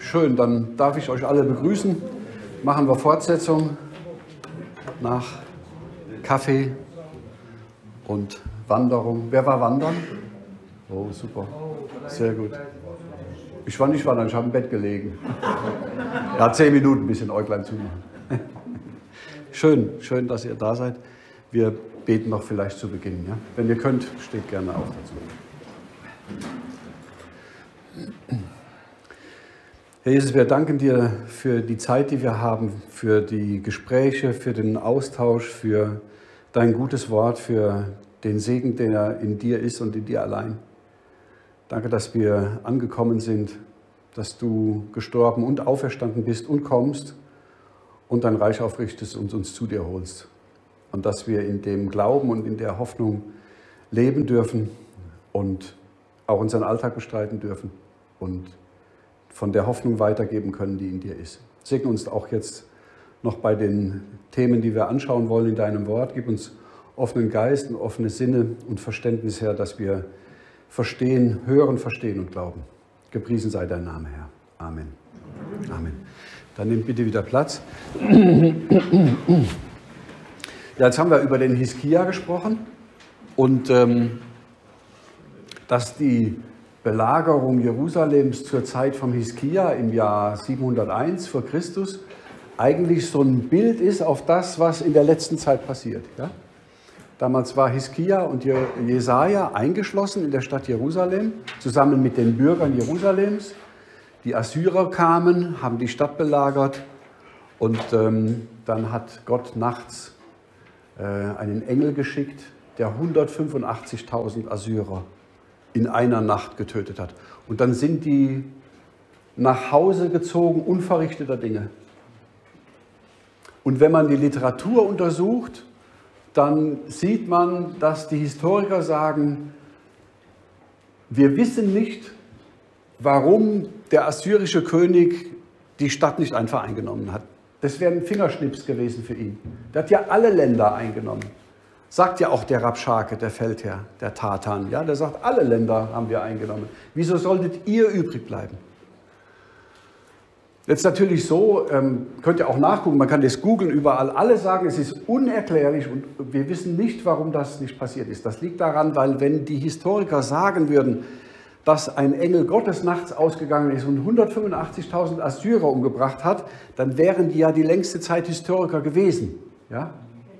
Schön, dann darf ich euch alle begrüßen. Machen wir Fortsetzung nach Kaffee und Wanderung. Wer war wandern? Oh, super. Sehr gut. Ich war nicht wandern, ich habe im Bett gelegen. Ja, 10 Minuten, ein bisschen Äuglein zumachen. Schön, dass ihr da seid. Wir beten noch vielleicht zu Beginn. Ja? Wenn ihr könnt, steht gerne auf dazu. Herr Jesus, wir danken dir für die Zeit, die wir haben, für die Gespräche, für den Austausch, für dein gutes Wort, für den Segen, der in dir ist und in dir allein. Danke, dass wir angekommen sind, dass du gestorben und auferstanden bist und kommst und dein Reich aufrichtest und uns zu dir holst. Und dass wir in dem Glauben und in der Hoffnung leben dürfen und auch unseren Alltag bestreiten dürfen und von der Hoffnung weitergeben können, die in dir ist. Segne uns auch jetzt noch bei den Themen, die wir anschauen wollen in deinem Wort. Gib uns offenen Geist und offene Sinne und Verständnis, Herr, dass wir verstehen, hören, verstehen und glauben. Gepriesen sei dein Name, Herr. Amen. Amen. Dann nehmt bitte wieder Platz. Ja, jetzt haben wir über den Hiskia gesprochen und dass die Belagerung Jerusalems zur Zeit vom Hiskia im Jahr 701 vor Christus eigentlich so ein Bild ist auf das, was in der letzten Zeit passiert. Ja? Damals war Hiskia und Jesaja eingeschlossen in der Stadt Jerusalem, zusammen mit den Bürgern Jerusalems. Die Assyrer kamen, haben die Stadt belagert und dann hat Gott nachts einen Engel geschickt, der 185.000 Assyrer in einer Nacht getötet hat. Und dann sind die nach Hause gezogen, unverrichteter Dinge. Und wenn man die Literatur untersucht, dann sieht man, dass die Historiker sagen, wir wissen nicht, warum der assyrische König die Stadt nicht einfach eingenommen hat. Das wäre ein Fingerschnips gewesen für ihn. Der hat ja alle Länder eingenommen. Sagt ja auch der Rabschake, der Feldherr, der Tartan. Ja, der sagt, alle Länder haben wir eingenommen. Wieso solltet ihr übrig bleiben? Jetzt natürlich so, könnt ihr auch nachgucken, man kann das googeln überall. Alle sagen, es ist unerklärlich und wir wissen nicht, warum das nicht passiert ist. Das liegt daran, weil wenn die Historiker sagen würden, dass ein Engel Gottes nachts ausgegangen ist und 185.000 Assyrer umgebracht hat, dann wären die ja die längste Zeit Historiker gewesen. Ja?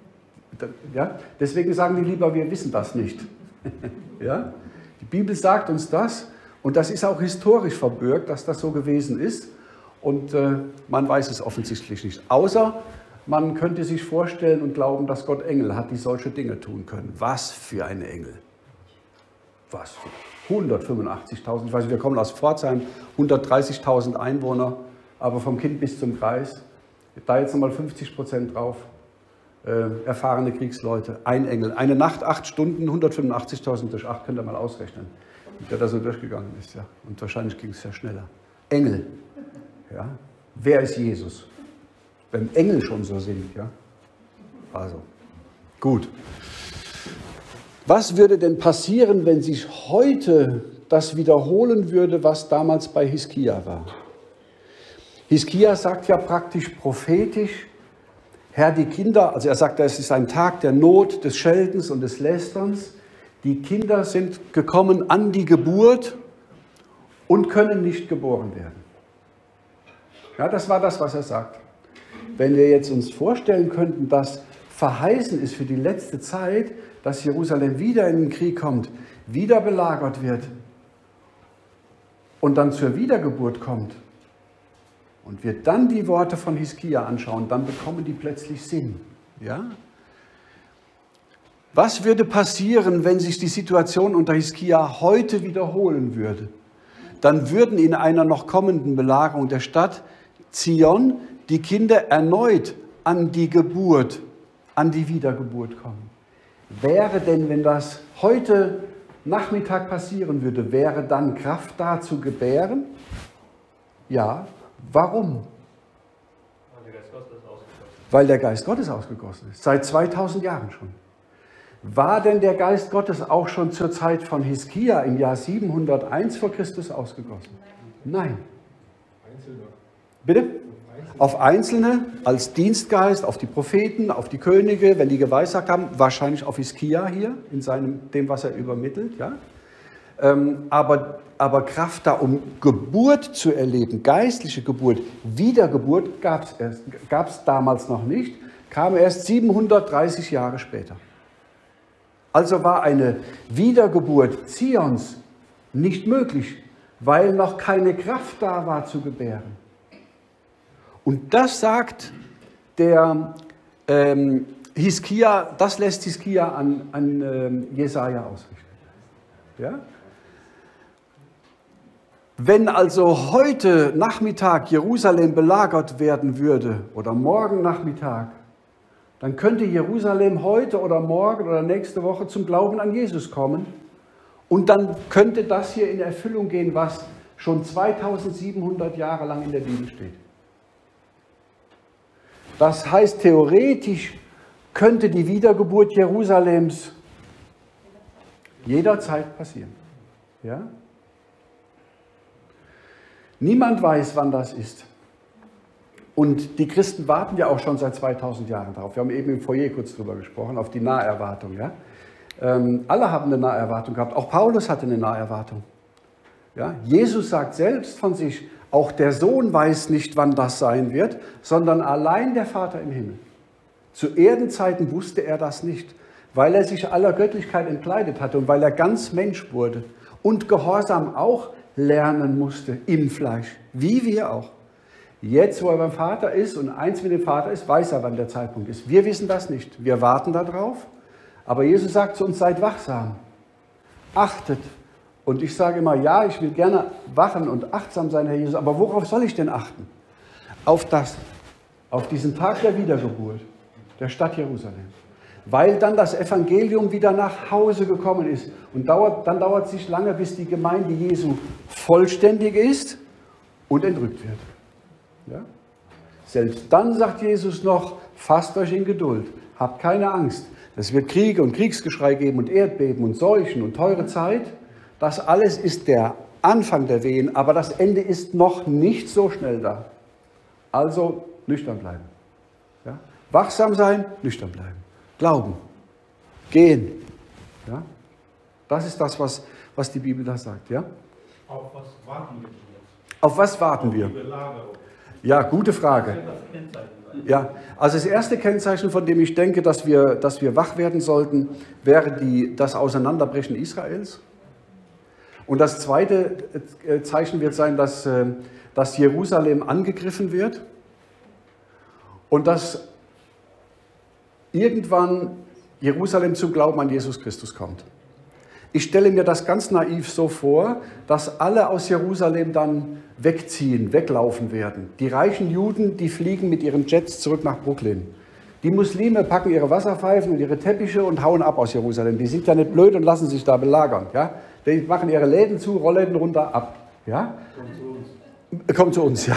Ja? Deswegen sagen die lieber, wir wissen das nicht. Ja? Die Bibel sagt uns das und das ist auch historisch verbürgt, dass das so gewesen ist und man weiß es offensichtlich nicht. Außer man könnte sich vorstellen und glauben, dass Gott Engel hat, die solche Dinge tun können. Was für ein Engel. Was für 185.000, ich weiß nicht, wir kommen aus Pforzheim, 130.000 Einwohner, aber vom Kind bis zum Kreis, da jetzt nochmal 50% drauf, erfahrene Kriegsleute, ein Engel. Eine Nacht, 8 Stunden, 185.000 durch 8, könnt ihr mal ausrechnen, wie der da so durchgegangen ist. Ja. Und wahrscheinlich ging es ja schneller. Engel. Ja. Wer ist Jesus? Wenn Engel schon so sind. Ja. Also, gut. Was würde denn passieren, wenn sich heute das wiederholen würde, was damals bei Hiskia war? Hiskia sagt ja praktisch prophetisch, Herr, die Kinder, also er sagt, es ist ein Tag der Not, des Scheltens und des Lästerns. Die Kinder sind gekommen an die Geburt und können nicht geboren werden. Ja, das war das, was er sagt. Wenn wir jetzt uns vorstellen könnten, dass verheißen ist für die letzte Zeit, dass Jerusalem wieder in den Krieg kommt, wieder belagert wird und dann zur Wiedergeburt kommt und wir dann die Worte von Hiskia anschauen, dann bekommen die plötzlich Sinn. Ja? Was würde passieren, wenn sich die Situation unter Hiskia heute wiederholen würde? Dann würden in einer noch kommenden Belagerung der Stadt Zion die Kinder erneut an die Geburt, an die Wiedergeburt kommen. Wäre denn, wenn das heute Nachmittag passieren würde, wäre dann Kraft da zu gebären? Ja. Warum? Weil der Geist Gottes ausgegossen ist. Seit 2000 Jahren schon. War denn der Geist Gottes auch schon zur Zeit von Hiskia im Jahr 701 vor Christus ausgegossen? Nein. Bitte? Auf Einzelne, als Dienstgeist, auf die Propheten, auf die Könige, wenn die geweissagt haben, wahrscheinlich auf Hiskia hier, in dem, was er übermittelt. Ja? Aber Kraft da, um Geburt zu erleben, geistliche Geburt, Wiedergeburt gab es damals noch nicht, kam erst 730 Jahre später. Also war eine Wiedergeburt Zions nicht möglich, weil noch keine Kraft da war zu gebären. Und das sagt der Hiskia, das lässt Hiskia an Jesaja ausrichten. Ja? Wenn also heute Nachmittag Jerusalem belagert werden würde oder morgen Nachmittag, dann könnte Jerusalem heute oder morgen oder nächste Woche zum Glauben an Jesus kommen und dann könnte das hier in Erfüllung gehen, was schon 2700 Jahre lang in der Bibel steht. Das heißt, theoretisch könnte die Wiedergeburt Jerusalems jederzeit passieren. Ja? Niemand weiß, wann das ist. Und die Christen warten ja auch schon seit 2000 Jahren darauf. Wir haben eben im Foyer kurz drüber gesprochen, auf die Naherwartung. Ja? Alle haben eine Naherwartung gehabt. Auch Paulus hatte eine Naherwartung. Ja? Jesus sagt selbst von sich, auch der Sohn weiß nicht, wann das sein wird, sondern allein der Vater im Himmel. Zu Erdenzeiten wusste er das nicht, weil er sich aller Göttlichkeit entkleidet hatte und weil er ganz Mensch wurde und Gehorsam auch lernen musste im Fleisch, wie wir auch. Jetzt, wo er beim Vater ist und eins mit dem Vater ist, weiß er, wann der Zeitpunkt ist. Wir wissen das nicht. Wir warten darauf. Aber Jesus sagt zu uns, seid wachsam, achtet. Und ich sage immer, ja, ich will gerne wachen und achtsam sein, Herr Jesus, aber worauf soll ich denn achten? Auf diesen Tag der Wiedergeburt der Stadt Jerusalem. Weil dann das Evangelium wieder nach Hause gekommen ist. Und dann dauert es nicht lange, bis die Gemeinde Jesu vollständig ist und entrückt wird. Ja? Selbst dann sagt Jesus noch, fasst euch in Geduld, habt keine Angst. Es wird Kriege und Kriegsgeschrei geben und Erdbeben und Seuchen und teure Zeit. Das alles ist der Anfang der Wehen, aber das Ende ist noch nicht so schnell da. Also nüchtern bleiben. Ja? Wachsam sein, nüchtern bleiben. Glauben. Gehen. Ja? Das ist das, was die Bibel da sagt. Ja? Auf was warten wir jetzt? Auf was warten wir? Ja, gute Frage. Ja, also das erste Kennzeichen, von dem ich denke, dass wir wach werden sollten, wäre das Auseinanderbrechen Israels. Und das zweite Zeichen wird sein, dass Jerusalem angegriffen wird und dass irgendwann Jerusalem zum Glauben an Jesus Christus kommt. Ich stelle mir das ganz naiv so vor, dass alle aus Jerusalem dann wegziehen, weglaufen werden. Die reichen Juden, die fliegen mit ihren Jets zurück nach Brooklyn. Die Muslime packen ihre Wasserpfeifen und ihre Teppiche und hauen ab aus Jerusalem. Die sind ja nicht blöd und lassen sich da belagern. Ja? Die machen ihre Läden zu, Rollläden runter, ab. Ja? Kommt zu uns, ja.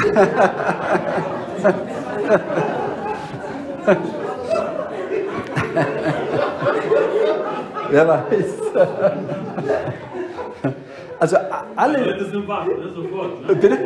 Wer weiß. Also alle... Das ist eine Waffe, sofort. Ne? Bitte?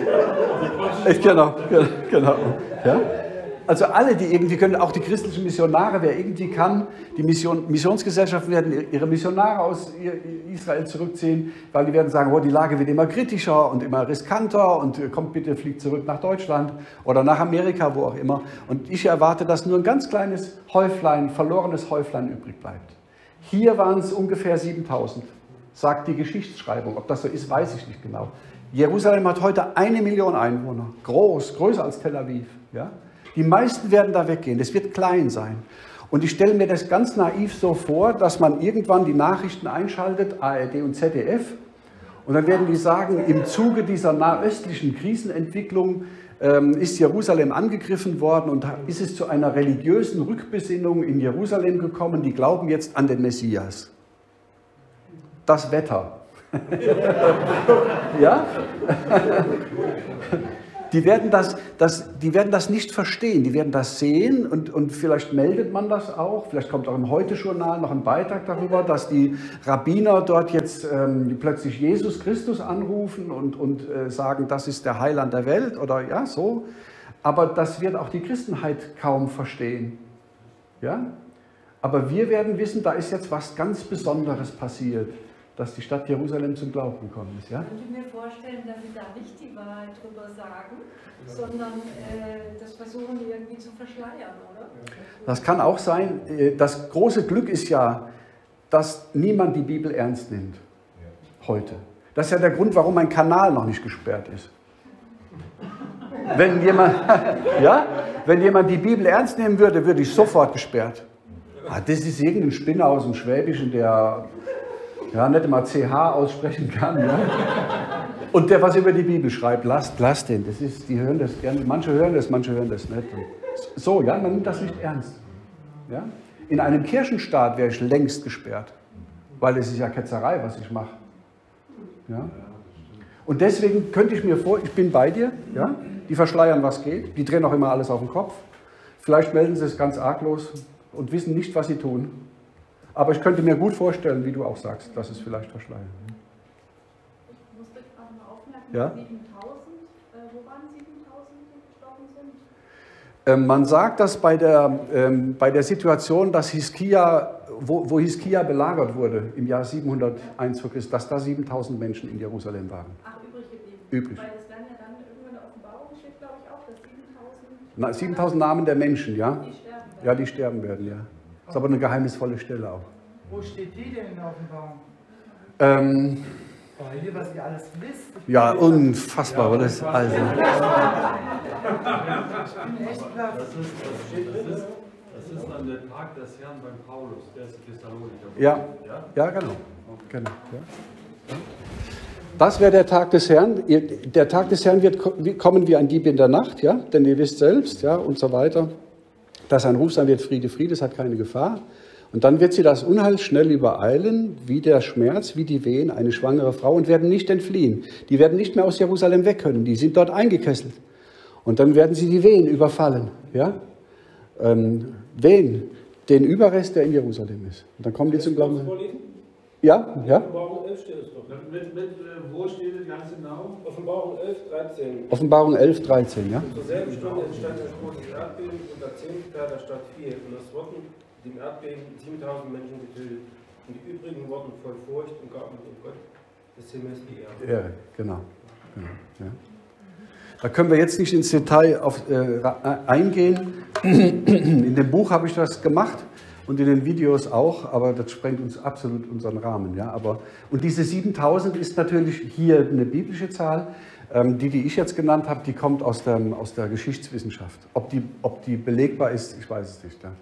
Genau. Ja? Also alle, die irgendwie können, auch die christlichen Missionare, wer irgendwie kann, die Missionsgesellschaften werden ihre Missionare aus Israel zurückziehen, weil die werden sagen, oh, die Lage wird immer kritischer und immer riskanter und kommt bitte, fliegt zurück nach Deutschland oder nach Amerika, wo auch immer. Und ich erwarte, dass nur ein ganz kleines Häuflein, verlorenes Häuflein übrig bleibt. Hier waren es ungefähr 7000, sagt die Geschichtsschreibung. Ob das so ist, weiß ich nicht genau. Jerusalem hat heute 1 Million Einwohner, größer als Tel Aviv. Ja? Die meisten werden da weggehen, das wird klein sein. Und ich stelle mir das ganz naiv so vor, dass man irgendwann die Nachrichten einschaltet, ARD und ZDF, und dann werden die sagen, im Zuge dieser nahöstlichen Krisenentwicklung ist Jerusalem angegriffen worden und ist es zu einer religiösen Rückbesinnung in Jerusalem gekommen, die glauben jetzt an den Messias. Das Wetter. Ja? Die werden das nicht verstehen, die werden das sehen und vielleicht meldet man das auch, vielleicht kommt auch im Heute-Journal noch ein Beitrag darüber, dass die Rabbiner dort jetzt plötzlich Jesus Christus anrufen und sagen, das ist der Heiland der Welt oder ja, so. Aber das wird auch die Christenheit kaum verstehen. Ja? Aber wir werden wissen, da ist jetzt was ganz Besonderes passiert, dass die Stadt Jerusalem zum Glauben gekommen ist. Ja? Ich könnte mir vorstellen, dass Sie da nicht die Wahrheit drüber sagen, sondern das versuchen die irgendwie zu verschleiern, oder? Das kann auch sein. Das große Glück ist ja, dass niemand die Bibel ernst nimmt. Heute. Das ist ja der Grund, warum mein Kanal noch nicht gesperrt ist. Wenn jemand die Bibel ernst nehmen würde, würde ich sofort gesperrt. Das ist irgendein Spinner aus dem Schwäbischen, der nicht mal CH aussprechen kann. Ja? Und der was über die Bibel schreibt, lasst den. Die hören das gerne. Manche hören das nicht. Und so, ja, man nimmt das nicht ernst. Ja? In einem Kirchenstaat wäre ich längst gesperrt, weil es ist ja Ketzerei, was ich mache. Ja? Und deswegen könnte ich mir ich bin bei dir, ja? Die verschleiern, was geht, die drehen auch immer alles auf den Kopf. Vielleicht melden sie es ganz arglos und wissen nicht, was sie tun. Aber ich könnte mir gut vorstellen, wie du auch sagst, dass es vielleicht verschleiern. Ich musste gerade mal aufmerken, ja? 7000, wo waren 7000, die gestorben sind? Man sagt, dass bei der Situation, dass Hiskia, wo Hiskia belagert wurde im Jahr 701 vor Christus, dass da 7000 Menschen in Jerusalem waren. Ach, übrig geblieben. Übrig. Weil es dann ja dann irgendwann in der Offenbarung steht, glaube ich, auch, dass 7000... 7000 Namen der Menschen, ja? Die sterben werden. Ja, die sterben werden, ja. Das ist aber eine geheimnisvolle Stelle auch. Wo steht die denn in der Offenbarung? Bei dir, was ihr alles wisst. Ja, unfassbar, oder? Also. Ich bin echt platt. Das ist dann der Tag des Herrn beim Paulus, der ist Thessalonicher. Ja, genau. Ja. Das wäre der Tag des Herrn. Der Tag des Herrn wird kommen wie ein Dieb in der Nacht, ja, denn ihr wisst selbst, ja, und so weiter, dass ein Ruf sein wird, Friede, Friede, es hat keine Gefahr. Und dann wird sie das Unheil schnell übereilen, wie der Schmerz, wie die Wehen, eine schwangere Frau, und werden nicht entfliehen. Die werden nicht mehr aus Jerusalem weg können, die sind dort eingekesselt. Und dann werden sie die Wehen überfallen, ja. Wehen, den Überrest, der in Jerusalem ist. Und dann kommen die zum Glauben. Ja. Offenbarung 11 steht es doch. Wo steht es ganz genau? Offenbarung 11, 13. Offenbarung 11, 13, ja. Und zur selben Stunde entstand ein großes Erdbeben und der 10. Teil der Stadt fiel. Und es wurden dem Erdbeben 7000 Menschen getötet. Und die übrigen wurden voll Furcht und gaben dem Gott des Himmels die Ehre. Ja, genau. Ja. Da können wir jetzt nicht ins Detail eingehen. In dem Buch habe ich das gemacht und in den Videos auch, aber das sprengt uns absolut unseren Rahmen. Ja? Und diese 7000 ist natürlich hier eine biblische Zahl. Die ich jetzt genannt habe, die kommt aus der Geschichtswissenschaft. Ob die belegbar ist, ich weiß es nicht. Ja?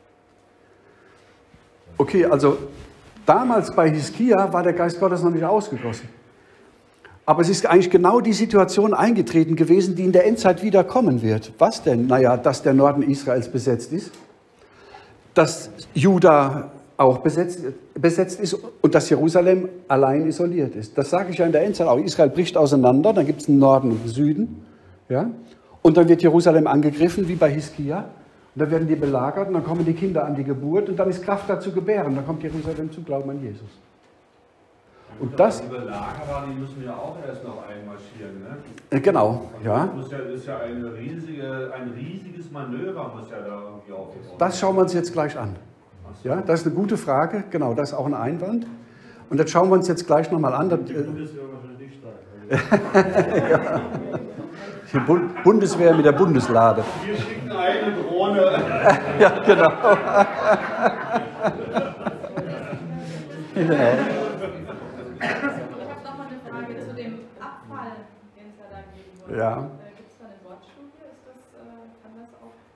Okay, also damals bei Hiskia war der Geist Gottes noch nicht ausgegossen. Aber es ist eigentlich genau die Situation eingetreten gewesen, die in der Endzeit wieder kommen wird. Was denn? Naja, dass der Norden Israels besetzt ist, dass Juda auch besetzt ist und dass Jerusalem allein isoliert ist. Das sage ich ja in der Endzeit auch. Israel bricht auseinander, dann gibt es einen Norden und einen Süden. Ja? Und dann wird Jerusalem angegriffen, wie bei Hiskia. Und dann werden die belagert und dann kommen die Kinder an die Geburt und dann ist Kraft dazu gebären. Dann kommt Jerusalem zum Glauben an Jesus. Und das, die Belagerer, die müssen ja auch erst noch einmarschieren, ne? Genau, ja. Das ist ja ein riesiges Manöver, muss ja da irgendwie aufgebaut. Das schauen wir uns jetzt gleich an. Ja, das ist eine gute Frage, genau, das ist auch ein Einwand. Und das schauen wir uns jetzt gleich nochmal an. Die Bundeswehr wahrscheinlich nicht stark. Die Bundeswehr mit der Bundeslade. Wir schicken eine Drohne. Ja, genau. Genau. Ich habe nochmal eine Frage zu dem Abfall, den es da geben wurde. Ja. Gibt es da eine Wortstudie? Kann das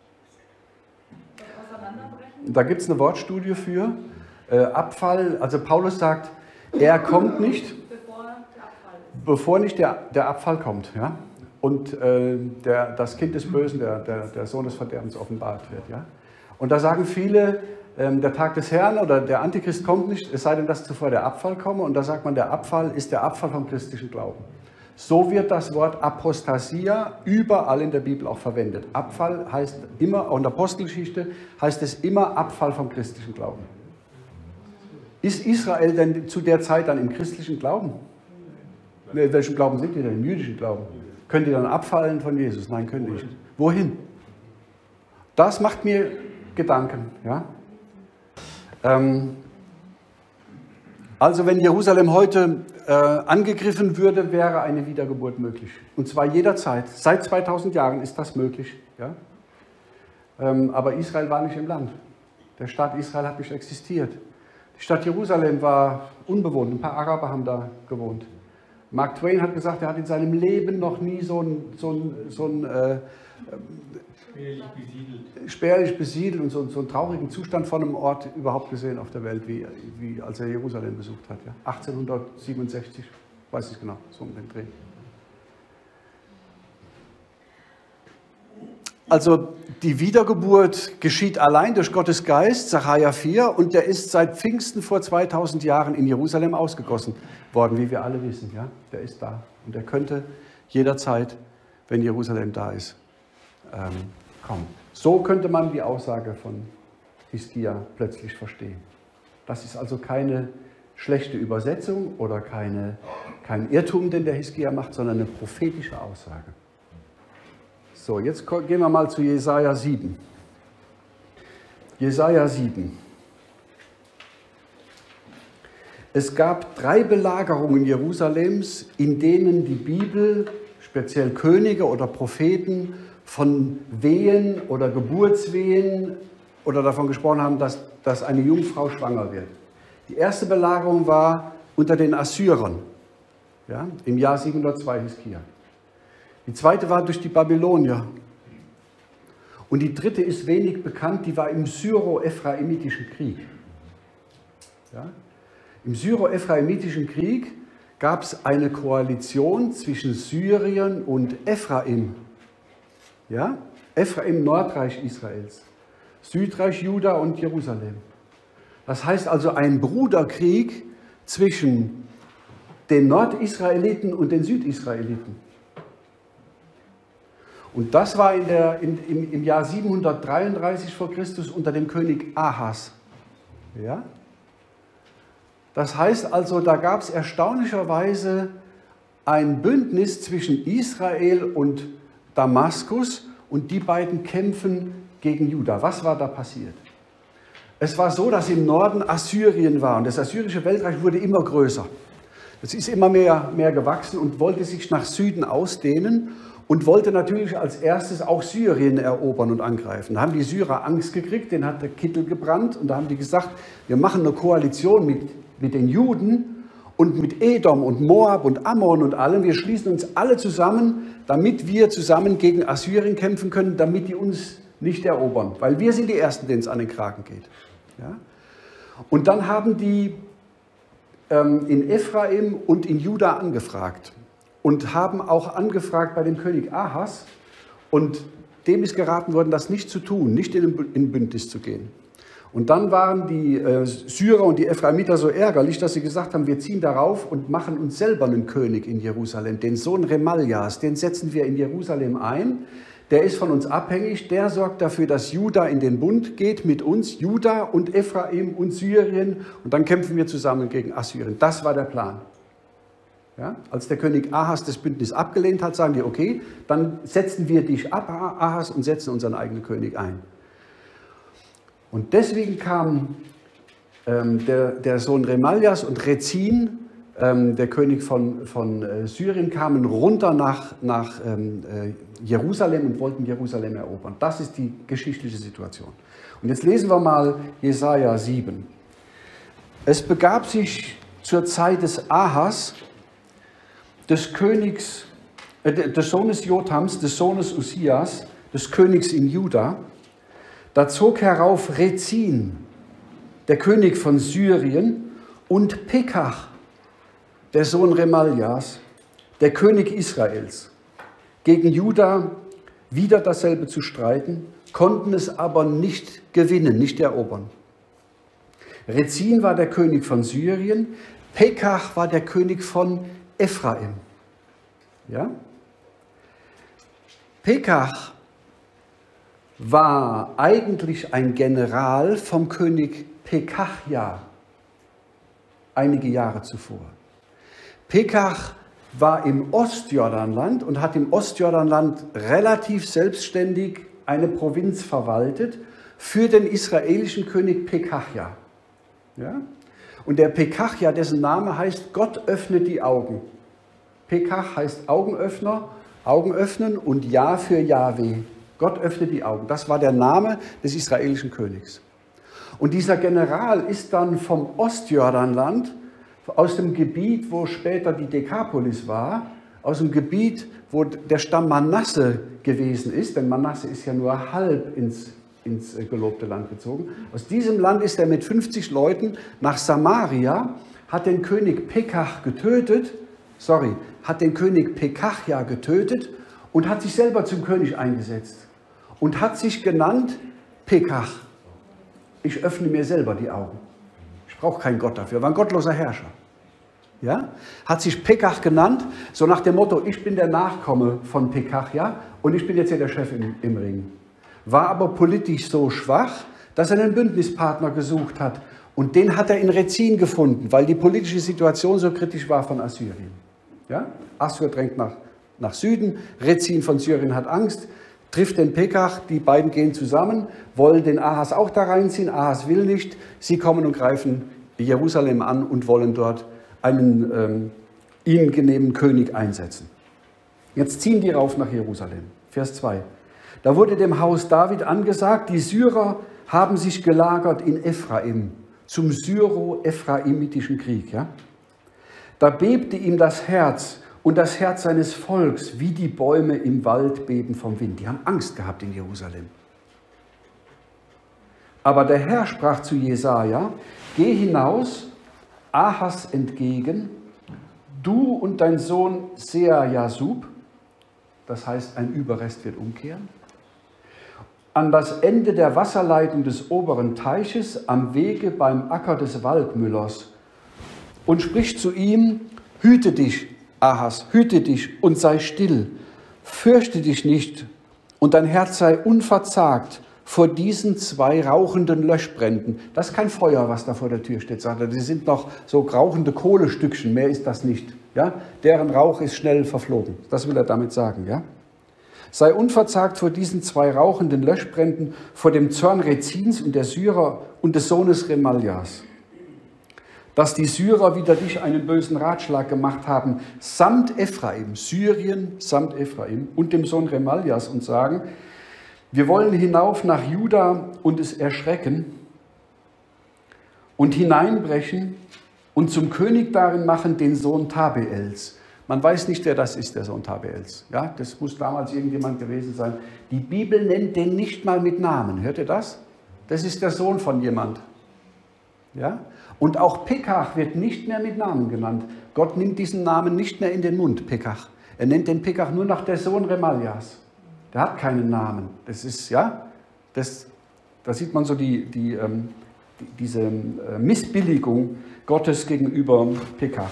auch auseinanderbrechen? Da gibt es eine Wortstudie für. Abfall, also Paulus sagt, er kommt nicht, bevor nicht der Abfall kommt. Ja? Und das Kind des Bösen, der Sohn des Verderbens offenbart wird. Ja? Und da sagen viele, der Tag des Herrn oder der Antichrist kommt nicht, es sei denn, dass zuvor der Abfall komme. Und da sagt man, der Abfall ist der Abfall vom christlichen Glauben. So wird das Wort Apostasia überall in der Bibel auch verwendet. Abfall heißt immer, auch in der Apostelgeschichte heißt es immer Abfall vom christlichen Glauben. Ist Israel denn zu der Zeit dann im christlichen Glauben? In welchem Glauben sind die denn? Im jüdischen Glauben. Können die dann abfallen von Jesus? Nein, können die nicht. Wohin? Das macht mir Gedanken. Ja? Also wenn Jerusalem heute angegriffen würde, wäre eine Wiedergeburt möglich. Und zwar jederzeit. Seit 2000 Jahren ist das möglich. Ja? Aber Israel war nicht im Land. Der Staat Israel hat nicht existiert. Die Stadt Jerusalem war unbewohnt. Ein paar Araber haben da gewohnt. Mark Twain hat gesagt, er hat in seinem Leben noch nie so ein spärlich besiedelt und so einen traurigen Zustand von einem Ort überhaupt gesehen auf der Welt, wie als er Jerusalem besucht hat. Ja? 1867, weiß ich genau, so um den Dreh. Also die Wiedergeburt geschieht allein durch Gottes Geist, Sacharja 4, und der ist seit Pfingsten vor 2000 Jahren in Jerusalem ausgegossen worden, wie wir alle wissen. Ja? Der ist da und er könnte jederzeit, wenn Jerusalem da ist, kommen. So könnte man die Aussage von Hiskia plötzlich verstehen. Das ist also keine schlechte Übersetzung oder kein Irrtum, den der Hiskia macht, sondern eine prophetische Aussage. So, jetzt gehen wir mal zu Jesaja 7. Jesaja 7. Es gab 3 Belagerungen Jerusalems, in denen die Bibel, speziell Könige oder Propheten, von Wehen oder Geburtswehen oder davon gesprochen haben, dass eine Jungfrau schwanger wird. Die erste Belagerung war unter den Assyrern, ja, im Jahr 702 Hiskia. Die zweite war durch die Babylonier. Und die dritte ist wenig bekannt, die war im Syro-Ephraimitischen Krieg. Ja? Im Syro-Ephraimitischen Krieg gab es eine Koalition zwischen Syrien und Ephraim. Ja? Ephraim, Nordreich Israels, Südreich Juda und Jerusalem. Das heißt also ein Bruderkrieg zwischen den Nordisraeliten und den Südisraeliten. Und das war im Jahr 733 vor Christus unter dem König Ahas. Ja? Das heißt also, da gab es erstaunlicherweise ein Bündnis zwischen Israel und Damaskus und die beiden kämpfen gegen Juda. Was war da passiert? Es war so, dass im Norden Assyrien war und das assyrische Weltreich wurde immer größer. Es ist immer mehr gewachsen und wollte sich nach Süden ausdehnen und wollte natürlich als erstes auch Syrien erobern und angreifen. Da haben die Syrer Angst gekriegt, denen hat der Kittel gebrannt und da haben die gesagt, wir machen eine Koalition mit den Juden und mit Edom und Moab und Ammon und allem. Wir schließen uns alle zusammen, damit wir zusammen gegen Assyrien kämpfen können, damit die uns nicht erobern. Weil wir sind die Ersten, denen es an den Kragen geht. Ja? Und dann haben die in Ephraim und in Juda angefragt und haben auch angefragt bei dem König Ahas und dem ist geraten worden, das nicht zu tun, nicht in Bündnis zu gehen. Und dann waren die Syrer und die Ephraimiter so ärgerlich, dass sie gesagt haben, wir ziehen darauf und machen uns selber einen König in Jerusalem. Den Sohn Remaljas, den setzen wir in Jerusalem ein. Der ist von uns abhängig, der sorgt dafür, dass Juda in den Bund geht mit uns, Juda und Ephraim und Syrien. Und dann kämpfen wir zusammen gegen Assyrien. Das war der Plan. Ja? Als der König Ahas das Bündnis abgelehnt hat, sagen die, okay, dann setzen wir dich ab, Ahas, und setzen unseren eigenen König ein. Und deswegen kam der Sohn Remaljas und Rezin, der König von Syrien, kamen runter nach Jerusalem und wollten Jerusalem erobern. Das ist die geschichtliche Situation. Und jetzt lesen wir mal Jesaja 7. Es begab sich zur Zeit des Ahas, des Sohnes Jotams, des Sohnes Uzias, des Königs in Juda. Da zog herauf Rezin, der König von Syrien, und Pekach, der Sohn Remaljas, der König Israels, gegen Juda wieder dasselbe zu streiten, konnten es aber nicht gewinnen, nicht erobern. Rezin war der König von Syrien, Pekach war der König von Ephraim. Ja? Pekach war eigentlich ein General vom König Pekachia einige Jahre zuvor. Pekach war im Ostjordanland und hat im Ostjordanland relativ selbstständig eine Provinz verwaltet für den israelischen König Pekachia. Ja? Und der Pekachia, dessen Name heißt Gott öffnet die Augen. Pekach heißt Augenöffner, Augen öffnen und Ja für Jahwe. Gott öffnet die Augen. Das war der Name des israelischen Königs. Und dieser General ist dann vom Ostjordanland, aus dem Gebiet, wo später die Dekapolis war, aus dem Gebiet, wo der Stamm Manasse gewesen ist, denn Manasse ist ja nur halb ins gelobte Land gezogen. Aus diesem Land ist er mit 50 Leuten nach Samaria, hat den König Pekach getötet, hat den König Pekachia getötet und hat sich selber zum König eingesetzt und hat sich genannt Pekach. Ich öffne mir selber die Augen. Ich brauche keinen Gott dafür. War ein gottloser Herrscher. Ja? Hat sich Pekach genannt, so nach dem Motto, ich bin der Nachkomme von Pekachia und ich bin jetzt hier der Chef im Ring. War aber politisch so schwach, dass er einen Bündnispartner gesucht hat. Und den hat er in Rezin gefunden, weil die politische Situation so kritisch war von Assyrien. Ja? Assur drängt nach Süden, Rezin von Syrien hat Angst, trifft den Pekach, die beiden gehen zusammen, wollen den Ahas auch da reinziehen, Ahas will nicht, sie kommen und greifen Jerusalem an und wollen dort einen ihnen genehmen König einsetzen. Jetzt ziehen die rauf nach Jerusalem. Vers 2. Da wurde dem Haus David angesagt, die Syrer haben sich gelagert in Ephraim, zum syro-ephraimitischen Krieg. Ja? Da bebte ihm das Herz und das Herz seines Volks, wie die Bäume im Wald beben vom Wind. Die haben Angst gehabt in Jerusalem. Aber der Herr sprach zu Jesaja, geh hinaus, Ahas entgegen, du und dein Sohn Seher-Jasub, das heißt, ein Überrest wird umkehren, an das Ende der Wasserleitung des oberen Teiches, am Wege beim Acker des Waldmüllers, und spricht zu ihm, hüte dich, Ahas, hüte dich und sei still, fürchte dich nicht und dein Herz sei unverzagt vor diesen 2 rauchenden Löschbränden. Das ist kein Feuer, was da vor der Tür steht, sagt er. Die sind noch so rauchende Kohlestückchen, mehr ist das nicht. Ja? Deren Rauch ist schnell verflogen. Das will er damit sagen. Ja? Sei unverzagt vor diesen 2 rauchenden Löschbränden, vor dem Zorn Rezins und der Syrer und des Sohnes Remaljas. Dass die Syrer wider dich einen bösen Ratschlag gemacht haben, samt Ephraim, Syrien samt Ephraim und dem Sohn Remaljas und sagen, wir wollen hinauf nach Juda und es erschrecken und hineinbrechen und zum König darin machen den Sohn Tabeels. Man weiß nicht, wer das ist, der Sohn Tabeels. Ja, das muss damals irgendjemand gewesen sein. Die Bibel nennt den nicht mal mit Namen. Hört ihr das? Das ist der Sohn von jemand. Ja? Und auch Pekach wird nicht mehr mit Namen genannt. Gott nimmt diesen Namen nicht mehr in den Mund, Pekach. Er nennt den Pekach nur nach der Sohn Remaljas. Der hat keinen Namen. Das ist, ja, da sieht man so diese Missbilligung Gottes gegenüber Pekach.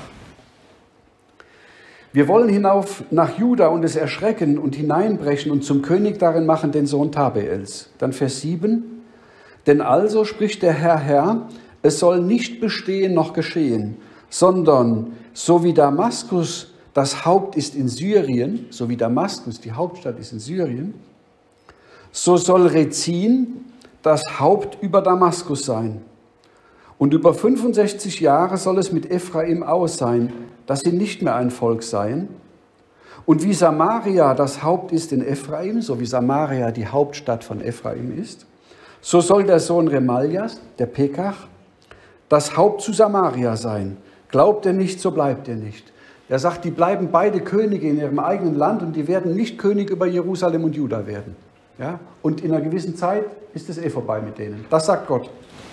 Wir wollen hinauf nach Juda und es erschrecken und hineinbrechen und zum König darin machen den Sohn Tabeels. Dann Vers 7. Denn also spricht der Herr, es soll nicht bestehen noch geschehen, sondern so wie Damaskus das Haupt ist in Syrien, so wie Damaskus die Hauptstadt ist in Syrien, so soll Rezin das Haupt über Damaskus sein. Und über 65 Jahre soll es mit Ephraim aus sein, dass sie nicht mehr ein Volk seien. Und wie Samaria das Haupt ist in Ephraim, so wie Samaria die Hauptstadt von Ephraim ist, so soll der Sohn Remaljas, der Pekach, das Haupt zu Samaria sein. Glaubt er nicht, so bleibt er nicht. Er sagt, die bleiben beide Könige in ihrem eigenen Land und die werden nicht König über Jerusalem und Juda werden. Ja? Und in einer gewissen Zeit ist es vorbei mit denen. Das sagt Gott.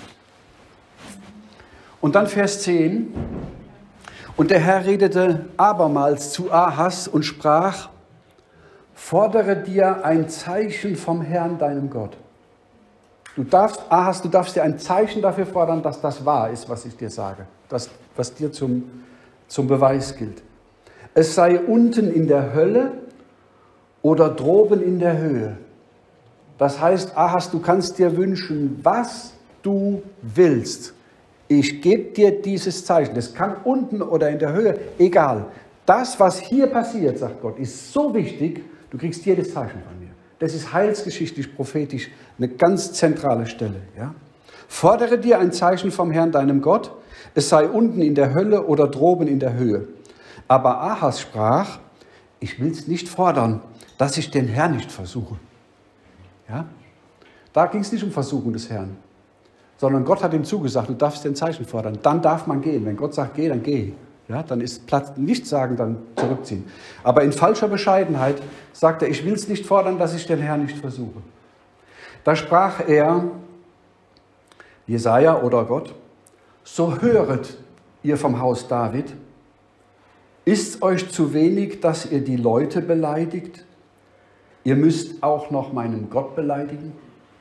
Und dann Vers 10. Und der Herr redete abermals zu Ahas und sprach, fordere dir ein Zeichen vom Herrn, deinem Gott. Ahas, du darfst dir ein Zeichen dafür fordern, dass das wahr ist, was ich dir sage. Das, was dir zum Beweis gilt. es sei unten in der Hölle oder droben in der Höhe. Das heißt, Ahas, du kannst dir wünschen, was du willst. Ich gebe dir dieses Zeichen. Das kann unten oder in der Höhe, egal. Das, was hier passiert, sagt Gott, ist so wichtig, du kriegst jedes Zeichen von mir. Das ist heilsgeschichtlich, prophetisch eine ganz zentrale Stelle. Ja? Fordere dir ein Zeichen vom Herrn, deinem Gott, es sei unten in der Hölle oder droben in der Höhe. Aber Ahas sprach, ich will es nicht fordern, dass ich den Herrn nicht versuche. Ja? Da ging es nicht um Versuchung des Herrn, sondern Gott hat ihm zugesagt, du darfst den Zeichen fordern. Dann darf man gehen. Wenn Gott sagt, geh, dann geh. Ja, dann ist Platz, nicht sagen, dann zurückziehen. Aber in falscher Bescheidenheit sagt er, ich will es nicht fordern, dass ich den Herrn nicht versuche. Da sprach er, Jesaja oder Gott, so höret ihr vom Haus David, ist's euch zu wenig, dass ihr die Leute beleidigt? Ihr müsst auch noch meinen Gott beleidigen?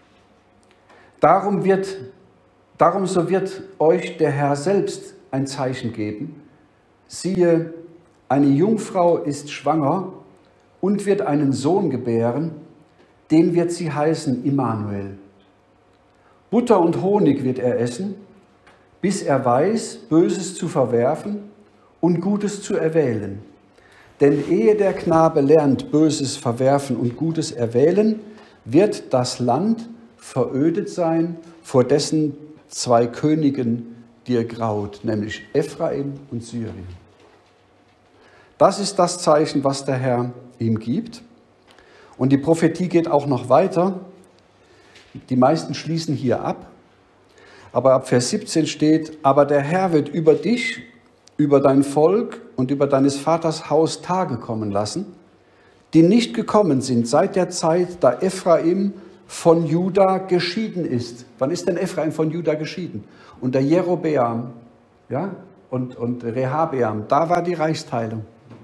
Darum so wird euch der Herr selbst ein Zeichen geben. Siehe, eine Jungfrau ist schwanger und wird einen Sohn gebären, den wird sie heißen Immanuel. Butter und Honig wird er essen, bis er weiß, Böses zu verwerfen und Gutes zu erwählen. Denn ehe der Knabe lernt, Böses verwerfen und Gutes erwählen, wird das Land verödet sein, vor dessen zwei Königen dir graut, nämlich Ephraim und Syrien. Das ist das Zeichen, was der Herr ihm gibt. Und die Prophetie geht auch noch weiter. Die meisten schließen hier ab. Aber ab Vers 17 steht, aber der Herr wird über dich, über dein Volk und über deines Vaters Haus Tage kommen lassen, die nicht gekommen sind seit der Zeit, da Ephraim von Juda geschieden ist. Wann ist denn Ephraim von Juda geschieden? Unter Jerobeam, ja, und Rehabeam, da war die Reichsteilung.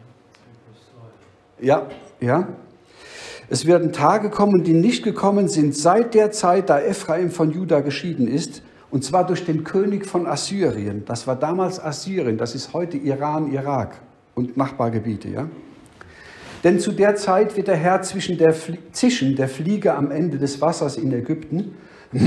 Ja. Es werden Tage kommen, die nicht gekommen sind seit der Zeit, da Ephraim von Juda geschieden ist, und zwar durch den König von Assyrien. Das war damals Assyrien, das ist heute Iran, Irak und Nachbargebiete. Ja? Denn zu der Zeit wird der Herr zischen der Fliege am Ende des Wassers in Ägypten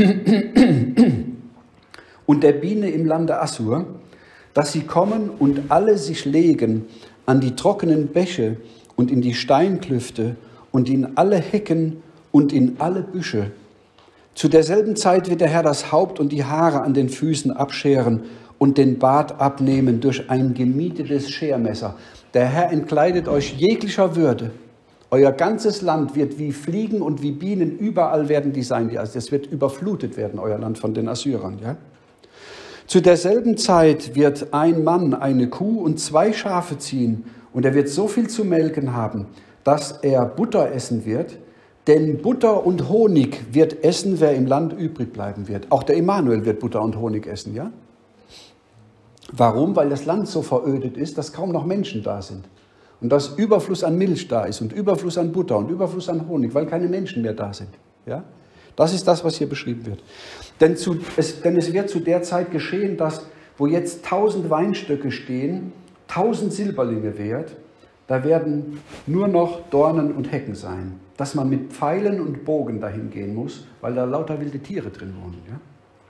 und der Biene im Lande Assur, dass sie kommen und alle sich legen an die trockenen Bäche und in die Steinklüfte und in alle Hecken und in alle Büsche. Zu derselben Zeit wird der Herr das Haupt und die Haare an den Füßen abscheren und den Bart abnehmen durch ein gemietetes Schermesser. Der Herr entkleidet euch jeglicher Würde. Euer ganzes Land wird wie Fliegen und wie Bienen, überall werden die sein. Also es wird überflutet werden, euer Land von den Assyrern. Ja? Zu derselben Zeit wird ein Mann eine Kuh und 2 Schafe ziehen, und er wird so viel zu melken haben, dass er Butter essen wird. Denn Butter und Honig wird essen, wer im Land übrig bleiben wird. Auch der Immanuel wird Butter und Honig essen, ja? Warum? Weil das Land so verödet ist, dass kaum noch Menschen da sind. Und dass Überfluss an Milch da ist und Überfluss an Butter und Überfluss an Honig, weil keine Menschen mehr da sind. Ja? Das ist das, was hier beschrieben wird. Denn es wird zu der Zeit geschehen, dass, wo jetzt 1000 Weinstöcke stehen, 1000 Silberlinge wert, da werden nur noch Dornen und Hecken sein. Dass man mit Pfeilen und Bogen dahin gehen muss, weil da lauter wilde Tiere drin wohnen. Ja?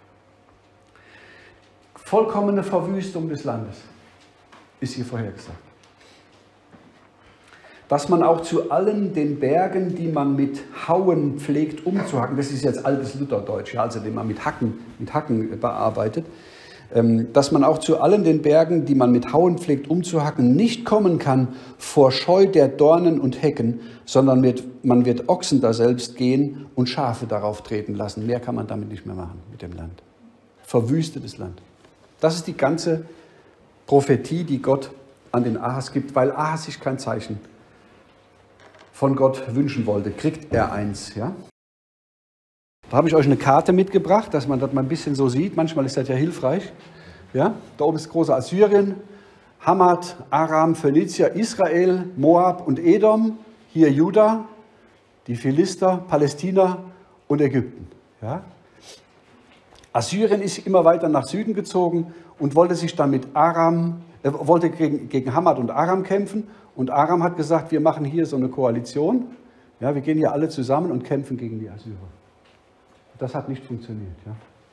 Vollkommene Verwüstung des Landes ist hier vorhergesagt. Dass man auch zu allen den Bergen, die man mit Hauen pflegt umzuhacken, das ist jetzt altes Lutherdeutsch, ja, also den man mit Hacken bearbeitet, dass man auch zu allen den Bergen, die man mit Hauen pflegt umzuhacken, nicht kommen kann vor Scheu der Dornen und Hecken, sondern man wird Ochsen da selbst gehen und Schafe darauf treten lassen. Mehr kann man damit nicht mehr machen mit dem Land. Verwüstetes Land. Das ist die ganze Prophetie, die Gott an den Ahas gibt, weil Ahas sich kein Zeichen von Gott wünschen wollte. Kriegt er eins, ja? Da habe ich euch eine Karte mitgebracht, dass man das mal ein bisschen so sieht. Manchmal ist das ja hilfreich. Ja? Da oben ist große Assyrien, Hamad, Aram, Phönizier, Israel, Moab und Edom. Hier Juda, die Philister, Palästina und Ägypten. Ja? Assyrien ist immer weiter nach Süden gezogen und wollte sich dann mit Aram, Er wollte gegen Hamad und Aram kämpfen und Aram hat gesagt, wir machen hier so eine Koalition. Ja, wir gehen hier alle zusammen und kämpfen gegen die Assyrer. Das hat nicht funktioniert. Ja.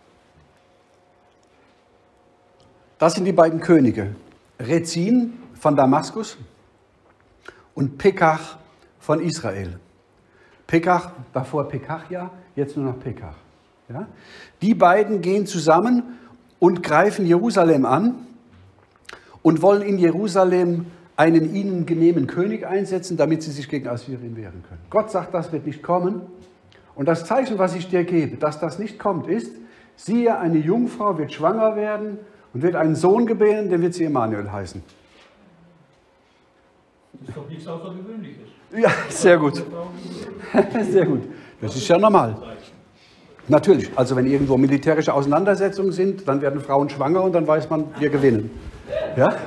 Das sind die beiden Könige. Rezin von Damaskus und Pekach von Israel. Pekach, davor Pekachia, jetzt nur noch Pekach. Ja. Die beiden gehen zusammen und greifen Jerusalem an und wollen in Jerusalem einen ihnen genehmen König einsetzen, damit sie sich gegen Assyrien wehren können. Gott sagt, das wird nicht kommen. Und das Zeichen, was ich dir gebe, dass das nicht kommt, ist, siehe, eine Jungfrau wird schwanger werden und wird einen Sohn gebären, den wird sie Emanuel heißen. Das ist doch nichts Außergewöhnliches. Ja, sehr gut. Sehr gut. Das ist ja normal. Natürlich, also wenn irgendwo militärische Auseinandersetzungen sind, dann werden Frauen schwanger und dann weiß man, wir gewinnen. Ja?